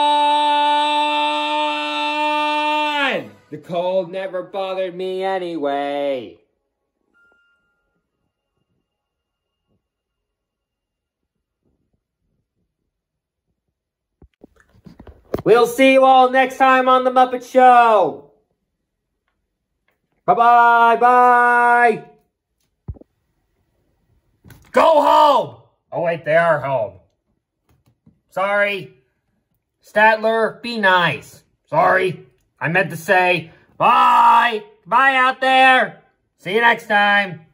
on. The cold never bothered me anyway. We'll see you all next time on The Muppet Show. Bye-bye, bye. Go home. Oh, wait, they are home. Sorry. Statler, be nice. Sorry. I meant to say bye. Bye out there. See you next time.